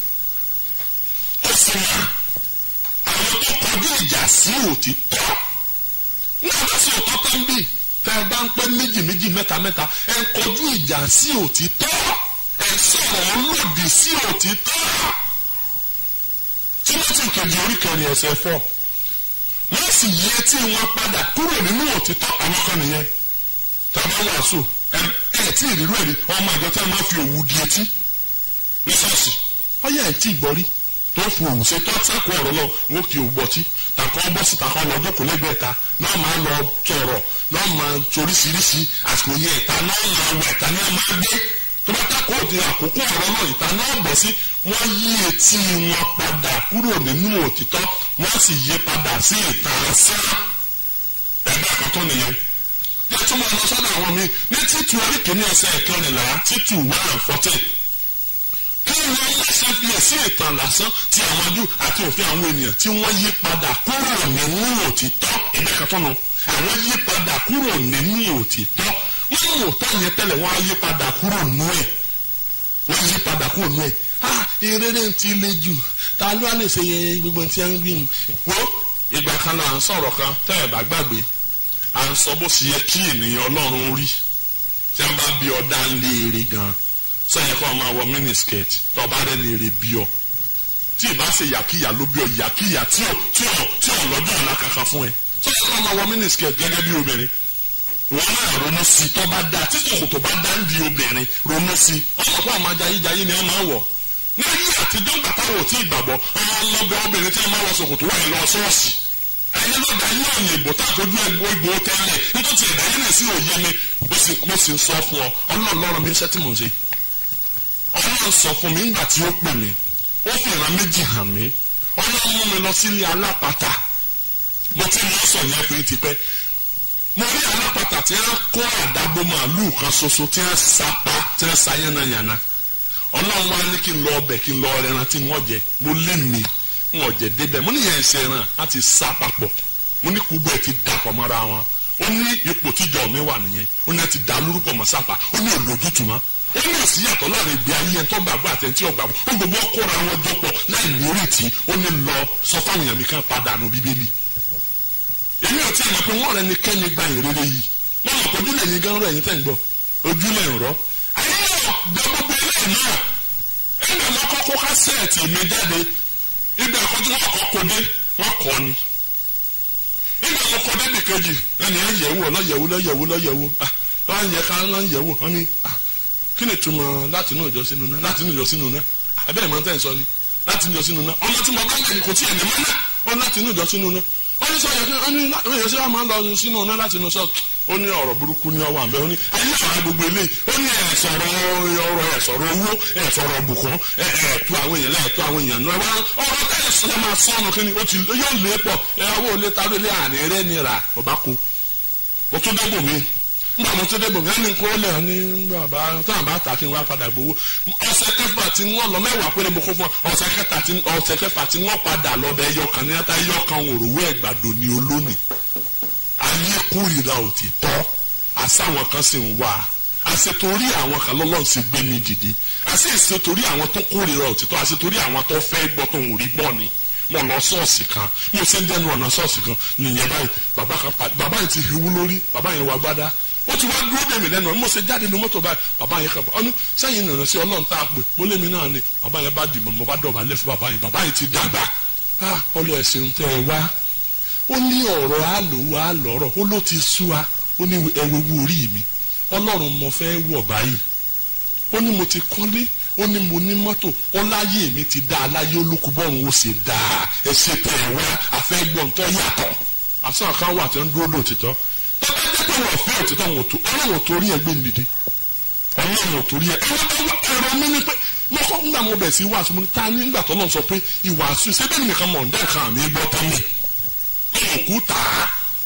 ó sì mọ àwọn tó kọjú ìjà sí òtítọ́ náà bá sí òtọ́ tó ń bì tẹ ẹ bá ń pẹ́ méjì méjì mẹ́ta mẹ́ta ẹ ń kọjú ìjà sí òtítọ́ ẹ ń sọ̀rọ̀ lòdì sí òtítọ́. Tímọ́tì kejì orí kẹrin ẹsẹ̀ fọ́. Wọ́n sì yí etí wọn padà kúrò nínú òtítọ́ àwọn kan nìyẹn. Tàbí wàásù ẹ ẹ tí ìrírú ẹ̀ ní ọmọ àjọ tí a máa fi òwú di etí ní ṣọ́ọ̀ṣì. Ọyá ẹ̀ tí ì gbọ́ rí tó fi òwú ṣe tó àtàkùn ọ̀rọ̀ náà wọ́n kì í òwú bọ́tí. Tàkọ́ bọ́ sí tàkọ́ lọ jókòó lẹ́gbẹ̀ẹ́ ta náà máa lọ tọrọ náà máa toríṣiríṣi àsìkò yẹn ìta náà máa wà ìta náà máa gbé. Tó bá tàkọ́ òdi àkókò ọ̀rọ̀ náà ìta náà bọ̀ sí wọ́n yí etí wọn padà kúrò nínú òtítọ́ wọ́n sì yí padà sí ìta sá. Ẹgbẹ́ àkọ́tọ́ nìyẹn. Yẹ tó máa lọ sọ́dọ̀ àwọn míì ní títù orí kìíní ẹsẹ̀ ìkẹrìnlá títù one and fourteen. Kí ni wọ́n lẹ́sẹ̀ fi èsì ìtàn lásán ti àwọn Júù àti òfin àwọn ènìyàn tí wọ́n yí padà kúrò nínú òtítọ́. Ẹgbẹ́ àkọ́tọ́ nù. Àwọn yí padà kúrò nínú òtítọ́. Wọ́n mú òtọ́ yẹn tẹ́lẹ̀ wọ́n á yí padà kúrò nínú ẹ̀. Wọ́n yí padà kúrò nínú ẹ̀. Ah, ìrere ń ti le jù. Ta ló wá lè ṣe gbogbo tí a ń gbìn? Wo ìgbà kan náà à ń sọ̀rọ̀ kan tẹ́ ẹ̀ bá gbàgbé. À ń sọ bó ṣe yẹ kí ènìyàn Ọlọ́run rí. Tí wọ́n bá bí ọ dá lé eré gan. Sọ́yìn kọ́ ọ máa wọ mínísíkẹ̀tì tó ọba rẹ̀ lè rè bí ọ. Tí ìbá ṣe yàkíyà ló bí ọ yàkíyà tí ò tí ò tí ò lọ́jọ́ ọ̀la kankan fún ẹ. Sọ́yìn kọ́ ọ máa wọ mínísíkẹ̀tì gẹ́gẹ́ bí obìnrin. Wọ́n náà ronú sí i tó bá da tí tòkòtò bá dá ń di obìnrin ronú sí i. Ọmọ fún àwọn ajayíjayí ni wọ́n máa wọ̀. Ní ayé àtijọ́ gbàtà wò tí ìgbàgbọ́ àwọn ọlọ́bẹ̀ obìnrin tí wọ́n máa wọ ṣòkòtò wà ní lọ ṣọ́ọ̀ṣì. Ẹ̀yin ló dá yín ọ̀nà ìbò tá a tójú ẹgbẹ́ ìgbò tẹ́lẹ̀ nítorí ẹ̀dá yín náà sí òye mi mo sì ń sọ fún ọ ọlọ́ọ̀lọ́rọ̀ mi iṣẹ́ tí mò ń ṣe. Ọlọ́run sọ fún mi nígbà tí ó pè mí ó fi ìran méjì hàn mí Ọlọ́run mú mi lọ sílé alápatà mo ti mọ sọ yẹn pé tipẹ́ mo rí alápatà tí wọ́n kó àdágbó màálùú kan ṣoṣo tí wọ́n sapá tí wọ́n sa yánnayànna Ọlọ́run wá ní kí n lọ ọbẹ̀ kí n lọ ẹran tí wọ́n jẹ mo lé mi wọ́n jẹ débẹ̀ mo ní yẹn ẹsẹ̀ ẹran láti sá papọ̀ mo ní kúgbọ́ ẹ̀ ti dàpọ̀ mọ́ra wọn ó ní ipò tíjọ mi wà nìyẹn ó ní ẹ ti dà lórúkọ mọ́ sápà ó ní òlójútùú mọ́ ó ní òsì yàtọ̀ láàrin ìgbé ayé ẹni tó gbàgbọ́ àti ẹni tí ò gbàgbọ́ ó gbogbo ọkọ̀ra wọn jọpọ̀ láì ní ìrètí ó ní lọ sọ fáwọn èèyàn mi kan padà nù bíbélì èmi ò tí ì mọ̀ pé wọ́n rẹ ní kẹ́ni gba ìrere yìí wọ́n mọ̀ pé ojúlẹ̀ yín gan rẹ̀ yín tẹ̀ ń gbọ́ ojúlẹ̀ ń rọ́ ayé náà gbẹ gbogbo ilé náà ẹnì àwọn kọ́kọ́ kásẹ̀ẹ̀tì mi jáde ibẹ̀ ẹ̀kọ́ tí wọ́n kọ́ kó dé wọ́n kọ́ ni ibẹ̀ ẹ̀kọ́ kọ́ débi kejì ẹnì yẹn yẹ̀wò lọ́yẹ̀wò lọ́yẹ̀wò lọ́yẹ̀wò ah wọ́n yẹ ká lọ́ yẹ̀wò wọ́n ní ah kí ni túmọ̀ láti inú ìjọ sínú náà láti inú ìjọ sínú náà abẹ́rẹ́ máa ń tẹ̀ ń sọ ni láti inú ìjọ sínú náà ọmọ tí mo bá ń tẹ̀ kò tí ẹ̀ ní mọ́ náà wọ́n láti inú ìjọ sínú náà wọ́n ní sọ yẹ kí wọ́n ní ìyẹn sí wa máa ń lọ sínú náà láti inú sọ́ọ̀tù ó ní ọ̀rọ̀ burúkú ní ọwọ́ àbẹ́ ó ní ayé àwọn gbogbo eléyìí ó ní ẹ̀ sọ̀rọ̀ ọ̀rọ̀ ẹ̀ sọ̀rọ̀ owó ẹ̀ sọ̀rọ̀ bùkún ẹ̀ ẹ̀ tó àwọn èèyàn láì tó àwọn èèyàn náà wọ́n ọ̀rọ̀ tẹ́lẹ̀ sọ máa sọ̀nù kí ni ó ti yóò lé pọ̀ ẹ̀ owó ilé taró ilé àní rẹ̀ ní ra ọba kú ó tún débò mí nígbà mo tún débò mí á ní kó lẹ̀ ní bàbá táwọn bá tà kí n wá padà gbowó ọ̀sẹ̀ kẹfà tí wọ́n lọ mẹ́wàá péré mo kó fún ọ ọ̀sẹ̀ kẹta tí ọ̀sẹ̀ kẹfà tí wọ́n padà lọ́dọ̀ ẹyọkan ní ata ẹyọkan òrùwé ẹ̀gbàdo ní olónìí ayé kórìíra òtítọ́ àsáwọn kan sì ń wá àṣetorí àwọn kan lọ́lọ́run sì gbé mi dìde àṣe ìṣetorí àwọn tó kórìíra òtítọ́ àṣetorí àwọn tó fẹ́ gbọ́ tó ń rí bọ́ ni mo lọ ṣọ́ọ̀ṣì kan mo ṣe ń dẹnu ọ̀nà ṣọ́ọ̀ṣì kan nìyẹn báyìí bàbá kan pa bàbá yìí ti hewu lórí bàbá yẹn wà gbádá ó ti wá dúró dèmi lẹ́nu mo ṣe jáde ní mọ́tò báyìí bàbá yẹn kàn bọ́ ọ́nú sẹ́yìn nìyẹn sí ọlọ́run tá a pè mọ́lẹ́mi náà ni bàbá yẹn bá dìbò mo bá dọ̀bálẹ̀ fún bàbá yẹn bàbá yẹn ti dàgbà ah ọlọ́ ẹ̀sìn tẹ́ ẹ wá ó ní ọ̀rọ̀ àlòwò àlọ́rọ̀ ó ló ti sú wa ó ní ẹwẹ́wú orí mi ọlọ́run mo fẹ́ wọ̀ báyìí ó ní mo ti kọ́lé ó ní mo ní mọ́tò ó láyé mi ti dá aláyé olókùbọ̀rùn ó sì dá ẹ ṣe tẹ̀ ẹ wá àfẹ́gbọ́n tó yàtọ̀ àṣà kan wà tí wọ́n dúró dò títọ́ tọ́ka jẹ́ pé wọ́n fẹ́ òtítọ́ wọn tó ọlọ́run torí ẹgbẹ́ nìdí ọlọ́run torí ẹ ẹ̀rọ mi ni pé mo kọ́ nígbà mo bẹ̀ sí wàásù mo ní ta nígbà tó lọ́n sọ pé ìwàásù ṣẹ́bẹ̀ nìkan mọ̀ ń dá nǹkan àmì gbọ́ tán mi òkú tà á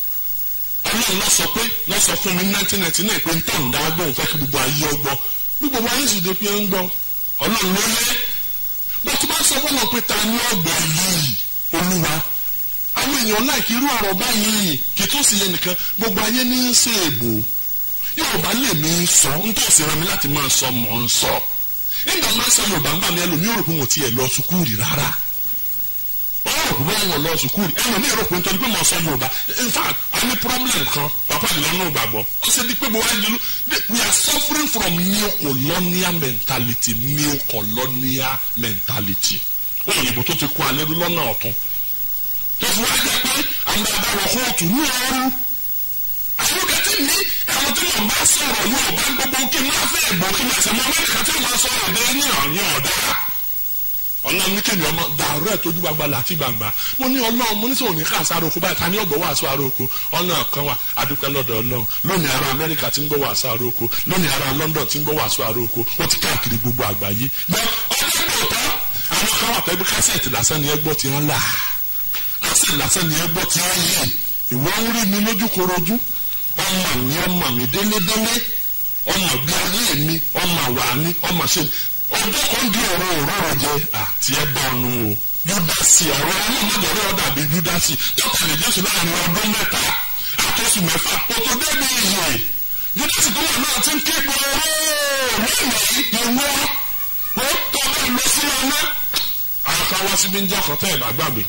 ọlọ́run lọ sọ pé lọ sọ fún mi nineteen ninety nine pé ntọ́ ǹdá gbọ́n fẹ́ kí gbogbo ayé ọgbọ́ bí gbogbo ayé sì dé pé ń gbọ́ ọlọ́run ló lé mo tún bá sọ fún wọn pé ta ni ọgbọ́ yìí olúwa àwọn èèyàn láìkí irú ọ̀rọ̀ báyìí kì í tó sì yẹ nìkan gbogbo ayé ní í ṣe èbò yorùbá lè mi sọ nítòsí ra mi láti máa sọ mọ̀ ń sọ nígbà máa sọ yorùbá ń gbà mí ẹlòmí ò rò pé mo tiẹ̀ lọ sùkúrì rárá ó rò pé bóyá wọn lọ sùkúrù ẹnu mi rò pé nítorí pé mo sọ Yorùbá in fact a ní problem kan papa mi lọ́nà ògbàgbọ́ ó ṣe di pé mo wá nílùú we are suffering from neo-colonial mentality neo-colonial mentality òyìnbó tó ti kó alẹ́ lọ́nà ọ̀tún tó fi wá jẹ́ pé àwọn adáwọ̀ kóòtù ní ọrùn àfúgẹ́tì ní àwọn tí wọ́n bá sọ̀rọ̀ ní ọ̀bá gbogbo kí n máa fẹ́ ẹ̀gbọ́n kí n máa sẹ́mọ́ mẹ́ta tí wọ́n sọ̀rọ̀ dé ní ọ̀yàn ọ̀dá ọlọ́run ní kéèyàn ọmọ dàrú ẹ̀ tójú gbagba láti gbàgbà mo ní ọlọ́run mo ní sọ̀rọ̀ ní káàsì àròkọ báyìí ká ní ọ̀gbọ̀ wàásù àròkọ ọ̀nà kan wà adúpẹ́ lọ́dọ̀ ọlọ́run lónìí ará Amẹ́ríkà tí ń gbọ́ wàásù àròkọ lónìí ará London tí ń gbọ́ wàásù àròkọ wọ́n ti káàkiri gbogbo àgbáyé gbọ́ ọdún ìgbọ̀tọ́ àwọn kan wà pẹ̀lú kásẹ̀tì lásán ni ẹgbọ́ ti hàn là kásẹ̀tì lásán ni ẹgbọ́ ti hàn yìí ìwọ ń rí mi lójú korojú ọmọ mi ọmọ mi délédélé ọmọ bí ayé mi ọmọ àwa mi ọmọ ṣe ọjọ́ kan di ọ̀rọ̀ òróró jẹ àti ẹ̀bá ọ̀nù o Júdásì ọ̀rọ̀ ọlọ́mọdé ọ̀dà bíi Júdásì tọ́kàlẹ̀ Jésù láàrin ọdún mẹ́ta àtọ́sù mẹ́fà kótó débi ìyè Júdásì tó wà náà ti ń ké gbòòrò lónìí ìwọ ó tọ́ bá lọ sí ọmọ àwọn kan wá síbi ń jẹ́ ọkọ̀ tẹ́ ẹ̀ bá gbàgbé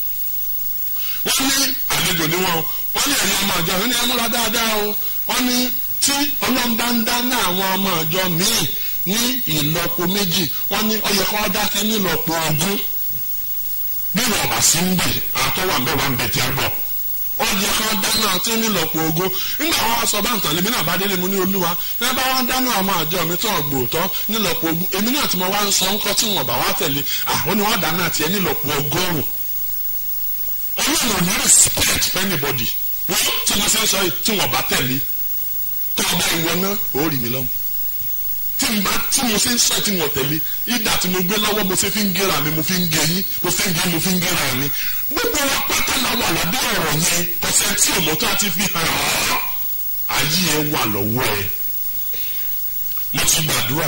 wọ́n ní àlejò ní wọn wọ́n ní ẹ̀yin ọmọ àjọ ní ẹmúra dáadáa o wọ́n ní tí ọlọ́mbà ń dáná àwọn ọmọ àjọ míì ní ìlọ́po méjì wọ́n ní ọyẹ kọ́ dákẹ́ ní ìlọ́po ogún bí wọ́n bá sí ń bè àtọ́wà ń bẹ̀ wá ń bẹ̀ tí a gbọ́ ọyẹ kọ́ dáná tí ní ìlọ́po ogún nígbà wọn sọ bá ń tàn lèmi náà bá délé mu ní Olúwa ní ẹ bá wọn dáná ọmọ àjọ mi tán gbòòtọ́ ní ìlọ́po ogún èmi náà tí mo wá ń sọ ńkọ́ tí wọn bá wá tẹ̀lé àwọn ni wọ́n dáná tiẹ̀ ní ìlọ́po ọgọ́rùn ọlọ́run ní respect for anybody wọ́n tí wọ́n ṣe ń sọ yìí tí wọ́n bá tẹ̀lé tó ọba ìwọ náà ó rí mi lọ́wọ́ tí n bá tí mo ṣe ń sọ tí wọ́n tẹ̀lé ìdá tí mo gbé lọ́wọ́ mo ṣe fi ń gẹ́ra mi mo fi ń gẹ yín mo fi ń gẹ mo fi ń gẹ́ra mi gbogbo wa pátá la wà lábẹ́ ọ̀rọ̀ yẹn ọ̀sẹ̀ tí òmòtó àti fi hàn án ayé ẹ wà lọ́wọ́ ẹ mo ti gbàdúrà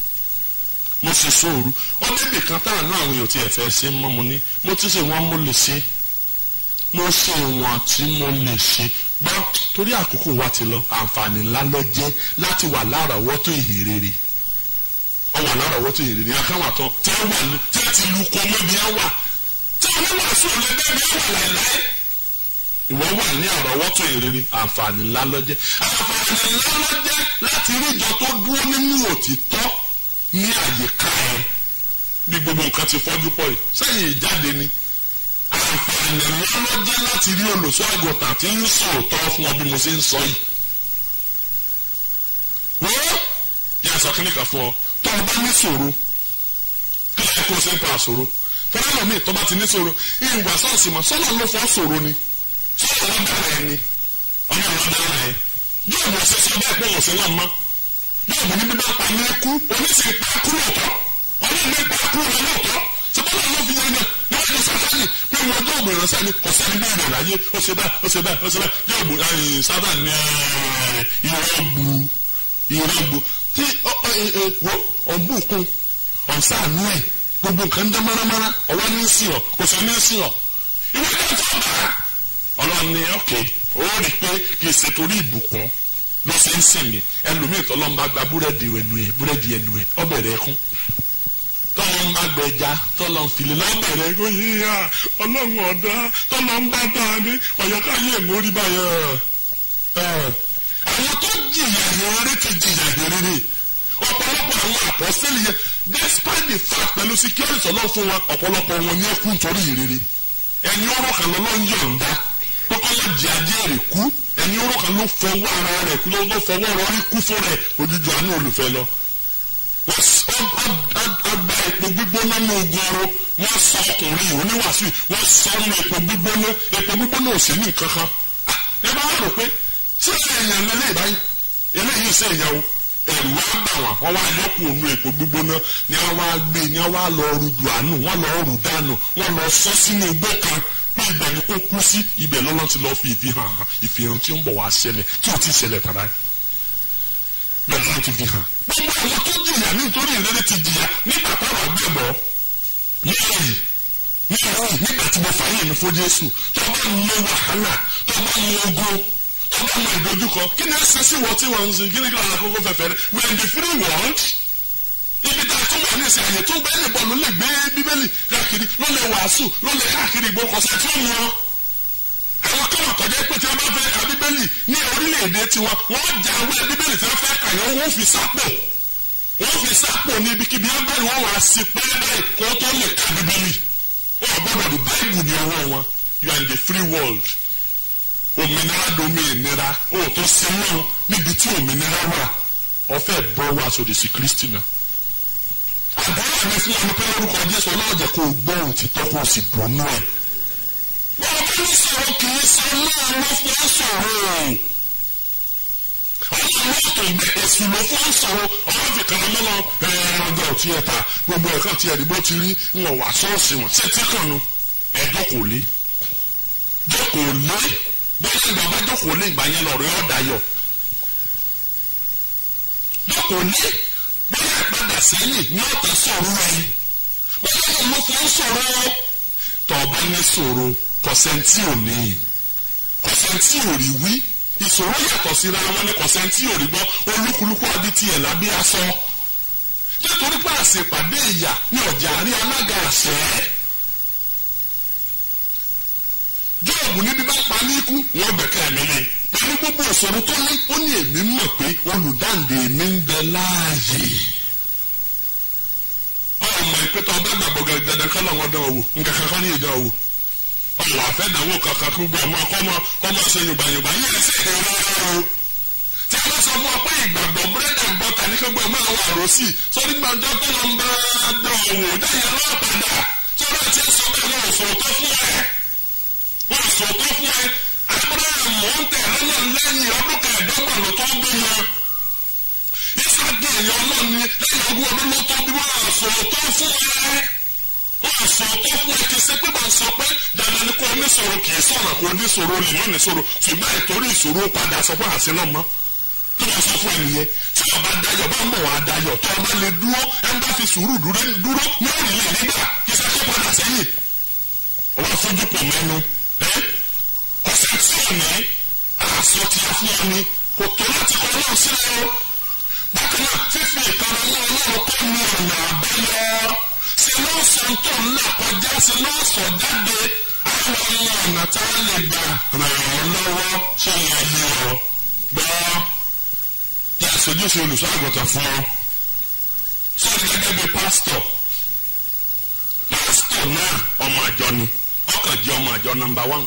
mo ṣe sóòru ọdẹ́bì kan táwọn náà àwọn èèyàn ti ẹ̀fẹ́ ṣe mọ́ mo ní mo ti ṣe wọ́n mo lè ṣe mo ṣe ìwọ̀n tí mo lè ṣe gbọ́ torí àkókò wa ti lọ àǹfààní ńlá ló jẹ́ láti wà lárọ̀ọ́wọ́tó ìhìnrere ọwọ́ lárọ̀ọ́wọ́tó ìhìnrere akáwà tán tí wọ́n wà ní tí wọ́n ti lu kọ́ mọ́ bí wọ́n wà tí wọ́n wà sùn lẹ́gbẹ́ bí wọ́n wà láìláì ìwọ wà ní àrọ̀ọ́wọ́tó ìhìnrere àǹfààní ńlá ló jẹ́ àǹfààní ńlá ló jẹ́ láti rí ìjọ tó dúró nínú òtítọ́ ní àyíká ẹ bí gbogbo nǹkan ti fọ́jú pọ̀ yìí sẹ́yìn ìjáde ni àǹfààní ńlá ló jẹ́ láti rí olùṣọ́ àgùntàn tí ń sòótọ́ fún ọ bí mo ṣe ń sọ yìí. wọ́n yà sọ kíní kan fún ọ tó o bá ní ṣòro kí lóye kó o ṣe ń pa àṣòro fẹ́rẹ́ lọ mí tó bá ti ní ṣòro ìwà sọ́ọ̀sì mọ́ sọ́nà ló fọ́ ṣòro ni sọ́nà ló dára ẹni ọ̀nà ló dára ẹ yóò mọ̀ ṣe sọ bẹ́ẹ̀ pé òun ṣe náà mọ́ yóò mọ̀ ní bíbá pa ní ẹkú oníṣẹ́ ìpa kú lọ́tọ̀ ọlọ́run ìpa kú lọ́tọ̀ sọ́kọ́lá ló fi yẹn náà níwájú sátani pé wọn yóò mú ìránṣẹ́ ni ọ̀sẹ̀ ní bẹ́ẹ̀ rẹ̀ láyé ó ṣe bẹ́ẹ̀ ó ṣe bẹ́ẹ̀ ó ṣe bẹ́ẹ̀ yóò mú sátani ní ìrọ́gbù ìrọ́gbù tí ọ̀bùkún ọ̀sánú ẹ̀ gbogbo nǹkan dá márámárá ọwọ́ ní sí ọ kò sọ ní sí ọ ìwé kan tó bá ọlọ́run ní ọ̀kẹ́ ó rí pé kì í ṣe torí ìbùkún ló ṣe ń sìn mí ẹlòmíì tọ́lọ́mùbá gba búrẹ́dì ẹnu ẹ̀ búrẹ́dì ẹnu ẹ̀ ọbẹ̀rẹ̀ ẹkún tọ́lọ́n bá gbẹja tọ́lọ́n fìlè lọ́bẹ̀rẹ̀ kó yíyá ọlọ́run ọ̀dá tọ́lọ́n bá bá a ní ọ̀yọ́ká yé mórí báyọ̀. àwọn tó jìyà ìrere ti jìyà ìrere ọ̀pọ̀lọpọ̀ àwọn àpọ́sẹ́lì yẹn despite the fact pẹ̀lú security ọlọ́run fún wa ọ̀pọ̀lọpọ̀ wọn ní ẹkú nítorí ìrere ẹni ọ̀rọ̀ kan lọ́lọ́run yọ̀ǹda kọ́kọ́ lọ jẹ ajé rẹ̀ kú ẹni ọ̀rọ̀ kan ló fọwọ́ ara rẹ̀ kú ló fọwọ́ rọrí kú fún rẹ̀ ojújọ àánú olùfẹ́ lọ. Ọgbà epo gbígbóná ní ogun ọrọ̀ wọ́n sọ ọkùnrin oníwàásù wọ́n sọ ọ́nà epo gbígbóná epo gbígbóná ò sí ní nǹkan kan. ẹ bá wà rò pé ṣé èèyàn lélẹ̀ báyìí eléyìí ṣe ìyàwó ẹ̀rù wá bà wọ́n wọ́n wá yọkù ònú epo gbígbóná ni wọ́n wá gbé ni wọ́n wá lọ rúdù àánú wọ́n lọ rù dànù wọ́n lọ sọ sínú igbó kan pé ibẹ̀ ni kó kú sí ibẹ̀ lọ́lọ́ ti lọ́ọ́ fi ìfihàn ìfihàn tí ó ń bọ̀ wá ṣẹlẹ̀ tí ò ti ṣẹlẹ̀ tàbá bẹ́ẹ̀ ló ti fi hàn. gbogbo àwọn tó jìyà nítorí ìrere ti jìyà nígbà táwọn àgbẹ̀bọ̀ níyì níyì nígbà tí mo fààyè mi fún Jésù tó bá ń lo wàhálà tó bá ń lo ogun tó bá ń lo ìdojúkọ kí ni ẹsẹ̀ sí wọ́n tí wọ́n ń sìn kí ni kí lóun àkókò fẹ́fẹ́ rẹ̀ we are in the free world ibi tá a tún wà ní ní sẹ àyè tó gbé ní bọ́ọ̀lù lè gbé bíbélì káàkiri ló lè wàásù ló lè káàkiri ìgbó kọsẹ̀ tí ó mú ọ. àwọn kọ́mọ̀ kọjá pé tí wọ́n bá fẹ́ ka bíbélì ní orílẹ̀-èdè tiwọn wọ́n jà wẹ́ bíbélì tí wọ́n fẹ́ kà yẹn wọ́n fi sápò wọ́n fi sápò ní ibikíbi wọ́n báyìí wọ́n wà á sí pẹ́ẹ́bẹ́ẹ̀ kó tó lè ka bíbélì. wọ́n gbọ́dọ̀ di báìbù ní ọwọ́ wọn. You are in the free world. òmìnira domi ìnira ó tó sí náà níbi tí òmìnira wà ọ̀fẹ́ bọ́ wá sódì sí Kristi náà. àbúrò mi fún wọn pé lórúkọ Jésù ọlọ́ọ̀jẹ̀ kò gbọ́ òtítọ́ kò sì dùnú ẹ̀. wọ́n bá ń sọ̀rọ̀ kì í sọ náà ló fún ọ sọ̀rọ̀ o. ọlọ́run ọ̀tọ̀ ìgbẹ́ ẹ̀sùn ló fún ọ sọ̀rọ̀ ọ̀rọ̀ fi kàn mọ́ lọ ọjọ́ òtí ẹ̀ta gbogbo ẹ̀ka ti ẹ̀rí bó ti rí ń wọ̀ wá sọ́ọ̀sì wọn ṣé tí kàn nu ẹ̀dọ́ kò lé jókòó lé bẹ́ẹ̀ ni bàbá jókòó lé ìgbà yẹn lọ́rọ̀ yóò dayọ̀ jókòó lé bẹ́ẹ̀ padà sẹ́yìn ní ọ̀tá sọ̀rọ̀ rẹ̀ bẹ́ẹ̀ ni mo fọ́ sọ̀rọ̀ tọ́ọ̀bá ní sọ̀rọ̀ kọ̀sẹ̀ntì ò ní kọ̀sẹ̀ntì ò rí wí ìṣòro yàtọ̀ síra wọn ní kọ̀sẹ̀ntì ò rí gbọ́ olúkúlùkù adé tiẹ̀ lábẹ́ aṣọ nítorí pé àṣepàdé ìyà ní ọ̀jà àárín alága àṣẹ. Jóòbù níbi bá pa ní ikú wọn gbẹ̀kẹ́ mi lé pẹ̀lú gbogbo ìṣòro tó ní ó ní èmi mọ̀ pé olùdáǹdè mi ń bẹ láàyè. ọmọ ìpẹtọ ọba gbàgbọ́ dandan kọ́ lọ́wọ́ dán owó nǹkan kankan ní ìdán owó ọ̀là àfẹ́dánwò kankan kú gbọ́ ọmọ kọ́mọ kọ́mọ ṣe yorùbá-yorùbá yìí ẹ̀ sì ń rárá o. tí a bá sọ fún ọ pé ìgbàgbọ́ búrẹ́dì àgbọ̀tà ní kí gbọ́ máa wà rọ́ọ̀sì sórí gbàgbọ́ tó lọ ń bá dán owó dáyà lọ́ọ̀padà sórí àti ẹ̀sọ́ bẹ́ẹ̀ náà sòótọ́ fún ẹ wọ́n sòótọ́ fún ẹ Abraham ń tẹ̀lé náà lẹ́yìn ọdún kẹẹ̀ẹ́dọ́gbọ̀n ló tó bí wọn. Ísáàkì èèyàn náà ní lẹ́yìn ogún ọdún ló tó bí wọ́n sòótọ́ fún ẹ. wọ́n sòótọ́ fún ẹ kì í ṣe pé wọ́n sọ pé dandan ni kò ní sọ̀rọ̀ kì í sọ̀rọ̀ kò ní sọ̀rọ̀ lè ní sọ̀rọ̀ ṣùgbọ́n ìtorí ìṣòro padà sọ fún àṣẹ náà mọ́. tí wọ́n sọ fún ẹnìyẹn tí wọ́n bá dayọ̀ bá ń bọ̀ wá dayọ̀ tó ọba lè dúró ẹ ń bá fi sùúrù dúró ní òrìlẹ̀ nígbà kì í ṣe pé padà sẹ́yìn. wọ́n fojú pọ̀ mẹ́nu ọ̀sẹ̀ tí ò ní àṣọ tí a fún ọ ni kò tó láti kọ́ náà sílẹ̀ o. bákan náà fífi ìkànnì náà náà kọ́ ní ọ̀nà àbáyọ. ṣe ló sọ tó ńlá kọjá ṣe ló sọ jáde àwọn ọmọ ọ̀nà tá a lè gbà ràn ọ́ lọ́wọ́ ṣé ìyẹn ní ọ. gbọ́ yà sójú sí olùṣọ́ àgùntàn fún ọ. sọ́ọ́dì gẹ́gẹ́ bí pásítọ̀ pásítọ̀ náà ọmọ àjọ ni ọkàn jẹ́ ọmọ àjọ nọ́mbà wán.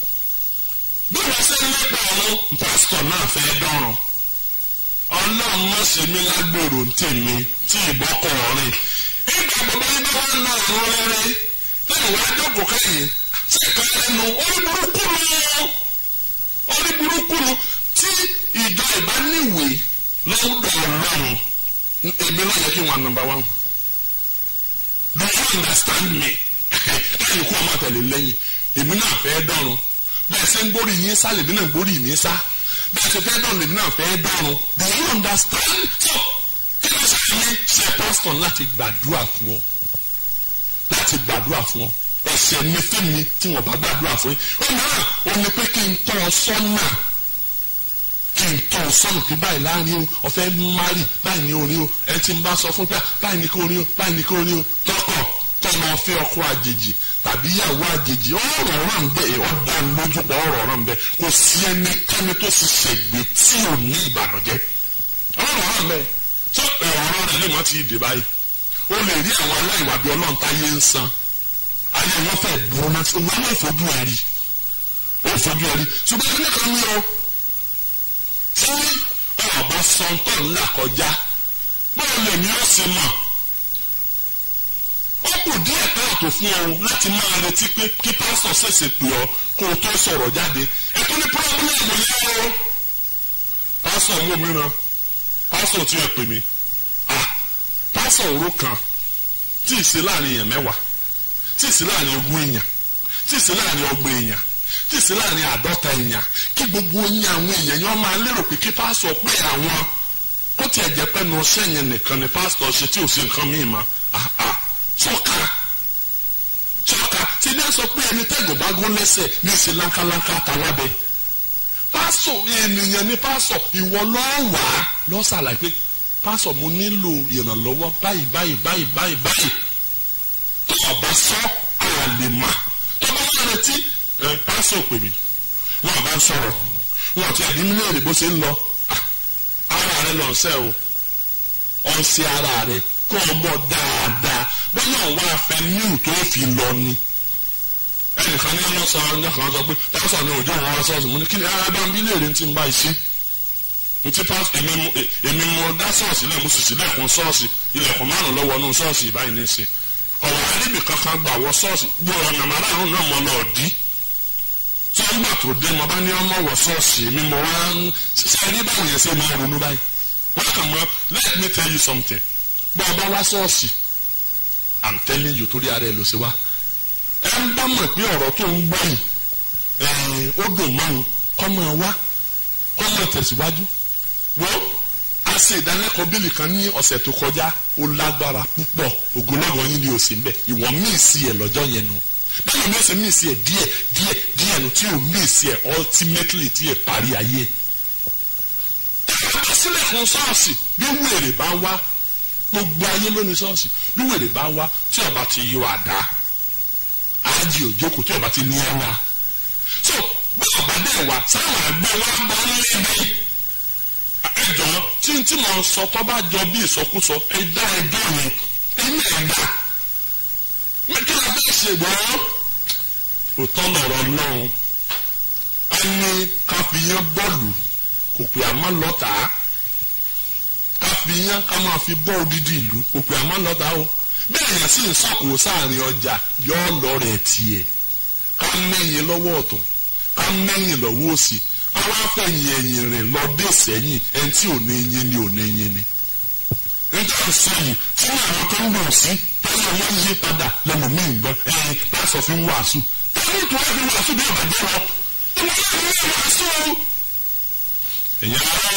bí wọ́n ṣe ń lépa ọ̀run pásítọ̀ náà fẹ́ dọ́rùn. ọlọ́run má ṣe mí lágbèrò tèmi tí ìbọ́kọ̀ rìn. ìgbà gbogbo yín bá wọn náà rán rere lẹ́yìn wá jókòó kẹ́yìn ṣèkà ẹnu orí burúkú lu orí burúkú lu tí ìjọ ìbá níwèé lọ́wọ́dọ̀ ọlọ́run èmi náà yẹ kí wọn nọ́mbà wán. do you understand me? lẹ́yìn kú ọmọ àtẹ̀lé lẹ́yìn èmi náà fẹ́ dọ́rùn bẹ́ẹ̀ ṣe ń gbórí yín sá lèmi náà gbórí mi sá bẹ́ẹ̀ ṣe fẹ́ dọ́rùn lèmi náà fẹ́ dọ́rùn do you understand? so kí ló ṣe ní ṣe pásítọ̀ láti gbàdúrà fún ọ láti gbàdúrà fún ọ ẹ̀ṣẹ̀ mi fún mi tí wọ́n bá gbàdúrà fún yín ó náà ó ní pé kí n tọ́ ọ sọ́nà kí n tọ́ ọ sọ́nà kí báyìí láàrin o ọ̀fẹ́ mari báyìí ní orí o ẹ ti ń bá sọ fún pé báyìí ní kò rí o báyìí ní kò rí o tọkọ tọmọ fẹ́ ọkọ àjèjì tàbí ìyàwó àjèjì ọ̀rọ̀ ọ̀rọ̀ ń bẹ ọ̀dà lójú pọ̀ ọ̀rọ̀ ọ̀rọ̀ ń bẹ kò sí ẹnikẹ́ni tó sì ṣègbè tí ò ní ìbànújẹ́ ọ̀rọ̀ ọ̀rọ̀ ń bẹ tó ọ̀rọ̀ rẹ̀ lè má ti dè báyìí o lè rí àwọn aláìwà bí ọlọ́run táyé ń san ayé wọn fẹ́ burú náà tí wọn náà fojú ẹ rí ó fojú ẹ rí ṣùgbọ́n ẹni kan ní ọ tí ọba sọ̀ńtọ̀ ńlá kọjá bọ́ọ̀ lè ní ọ̀sìn mọ̀ ó kù díẹ̀ káàtó fún ọ láti máa retí pé kí pásítọ̀ ṣẹ̀ṣẹ̀ pè ọ kó o tó sọ̀rọ̀ jáde ẹ̀tọ́ ní pírọ́bùlẹ́ẹ̀mù yẹn o pásítọ̀ mú mi ràn pásítọ̀ tí ẹ pè mí ah pásítọ̀ òru kan tí ì sí láàrin èèyàn mẹ́wàá tí ì sí láàrin ogún èèyàn tí ì sí láàrin ọgbọ̀n èèyàn tí ì sí láàrin àádọ́ta èèyàn kí gbogbo yín àwọn èèyàn yẹn máa lérò pé kí pásítọ̀ pé àwọn kó tiẹ̀ jẹ́ pẹ́nu ọṣẹ́ yẹn nìkan ni pásítọ̀ ṣe tí ò sí nǹkan míì mọ́ ah ah sọ́ka sọ́ka tí ní a sọ pé ẹni tẹ́gùn bá gún lẹ́sẹ̀ ní ìṣe láńkáláńká àtàlábẹ́ pásọ̀ ènìyàn ní pásọ̀ ìwọ lọ́ọ́ wà á lọ́ọ́ ṣàlàyé pé pásọ̀ mo nílò ìrànlọ́wọ́ báyìí báyìí báyìí báyìí báyìí tó ọba sọ àwa lè mà tó bá wà létí pásọ̀ pè mí wọn bá ń sọ̀rọ̀ wọn ti ẹ̀dín mílíọ̀nù bó ṣe ń lọ ara rẹ lọ sẹ́ o ọ̀sẹ̀ ara rẹ kó o mọ̀ dáadáa bọ́lá òun wá fẹ́ níwù tó fi lọ ni ẹnìkan ní ọlọ́sọ ọjọ́ kan sọ pé pásọ̀ ni òjò àwọn aṣọ́ọ̀sì mo ní kí ni ara bá ń bí léèrè tí ń bá iṣẹ́ ntí pásọ̀ èmi mo dá ṣọ́ọ̀ṣì lẹ́ẹ̀ mo sì sí ilẹ̀kùn ṣọ́ọ̀ṣì ilẹ̀kùn márùn lọ́wọ́ nù ṣọ́ọ̀ṣì ìbáyìí ní ìsìn ọ̀rọ̀ àdébì kankan gbà wọ ṣọ́ọ̀ṣì gbọ́ ọ̀nà márùn náà mo lọ dí tí wọ́n gbà tó dé mo bá ní ọmọ wọ ṣọ́ọ̀ṣì mi mo wá ń ṣiṣẹ́ ní báyìí ṣe máa ronú báyìí wọ́n kàn mọ́ let me tell you something bá a bá wá ṣọ́ọ̀ṣì I'm telling you torí ara ẹ̀ ló ṣe wá ẹ ń bá mọ̀ pé ọ̀rọ̀ tó ń gbọ́ yìí ó dùn mọ́ kọ́ máa wá kọ́ máa tẹ̀síwájú wọ́n a ṣe ìdánilẹ́kọ̀ọ́ bíìlì kan ní ọ̀sẹ̀ tó kọjá ó lágbára púpọ̀ ògùnlọ́gọ̀ yín ni ò sí mbẹ̀ ìwọ̀n míì sí ẹ̀ lọ́jọ́ yẹn nù báwo ni ó ṣe míì sí ẹ̀ díẹ̀ díẹ̀ díẹ̀ nù tí ò míì sí ẹ̀ ultimately tí ẹ̀ parí ayé. àkọsílẹ̀ kan ṣọ́ọ̀ṣì bí wèrè bá wá gbogbo ayé lónìí ṣọ́ọ̀ṣì bí wèrè bá wá tí ọba ti yọ àdá ájì òjókòó tí ọba ti ní ẹ wá so bí ọba dẹ̀ wá sáwọn àgbẹ̀ wá gbọ́ nílé ẹjọ tí tí mo sọ tó bá jọ bí ìsọkúsọ ẹ̀dá ẹjọ́ mi ẹni ẹ̀dá kí la bẹ ṣe gbọ́ òótọ́ lọ̀rọ̀ náà ẹni káfíyàn bọ́ọ̀lù kò pé àmọ́ lọ́tà káfíyàn ká máa fi bọ́ odidi ìlú kò pé àmọ́ lọ́tà o bẹ́ẹ̀ yẹn sì ń sọ̀kò sáàrin ọjà yọ lọ rẹ̀ tiẹ̀ ká mẹ́yìn lọ́wọ́ ọ̀tún ká mẹ́yìn lọ́wọ́ òsì àwọn afẹ́yìn ẹ̀yìn rẹ̀ lọ dé sẹ́yìn ẹni tí ò ní yín ni ò ní yín ni. nígbà sẹ́yìn tí àwọn tó ń bọ̀ sí tẹ́lẹ̀ wọ́n yí padà lẹ́nu mí gbọ́ ẹ̀yìn pásọ̀ fi ń wàásù. tẹ́lẹ̀ tó wá fi wàásù bí ọ̀gá jẹ́ lọ. ìwọ yóò fi wàásù. ẹ̀yà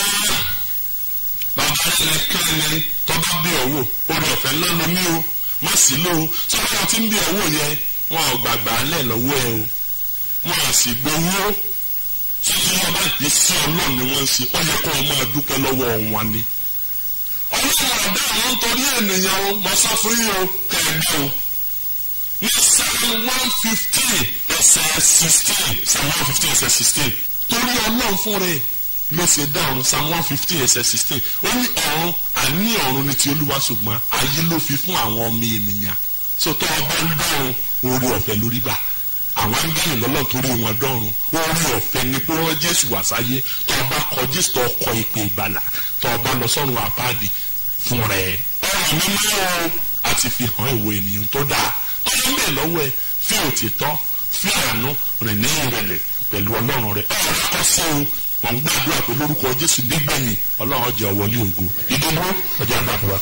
bàbá ẹnikẹ́ni tó bá bí ọ̀wọ́ orí ọ̀fẹ́ lọ́nu mí o má sí lò ó sọ́kà tí ń bí ọ̀wọ́ yẹn wọn ò gbàgbà lẹ̀ lọ́wọ́ ẹ o wọn à sì gbowó títí wọn bá yìí sí ọlọ́run ni wọ́n ń ṣe ó yẹ kó o máa dúpẹ́ lọ́wọ́ wọn ni. ọlọ́run ọ̀dá àwọn ń torí ènìyàn o mọ̀ sọ fún yín o kẹ̀ẹ́dẹ́ o. ní psalm one fifteen ẹsẹ̀ sixteen psalm one fifteen ẹsẹ̀ sixteen torí ọlọ́run fún rẹ̀ ló ṣe dá ọ̀run psalm one fifteen ẹsẹ̀ sixteen ó ní ọ̀run àní ọ̀run ni ti olúwa ṣùgbọ́n ayé ló fi fún àwọn ọmọ ènìyàn sọtọ́ ọba ń dọ̀run orí ọ̀fẹ́ lórí gbà àwọn áńgẹ́lì lọ́lọ́ torí wọn dọ́run orí ọ̀fẹ́ ni pé wọ́n jésù wá sáyé tó ọba kọ jésù tó kọ ìpè ìgbàlà tó ọba lọ sọ́run àpáàdì fún rẹ̀ ọ̀rọ̀ mi máa ń àti fi hàn ìwé ènìyàn tó dáa tó ń bẹ̀ lọ́wọ́ ẹ fi òtítọ́ fi àánú rìn ní ìrẹ̀lẹ̀ pẹ̀lú ọlọ́run rẹ̀ ọ̀rọ̀ kọ́ sí o wọ́n gbàdúrà pé lórúkọ jésù nígbẹ̀yìn ọlọ́run ọjà wọlé ògo ìdúró ọjà gbàdúrà.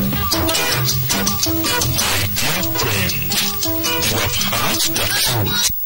My dear friend, you have heard the truth.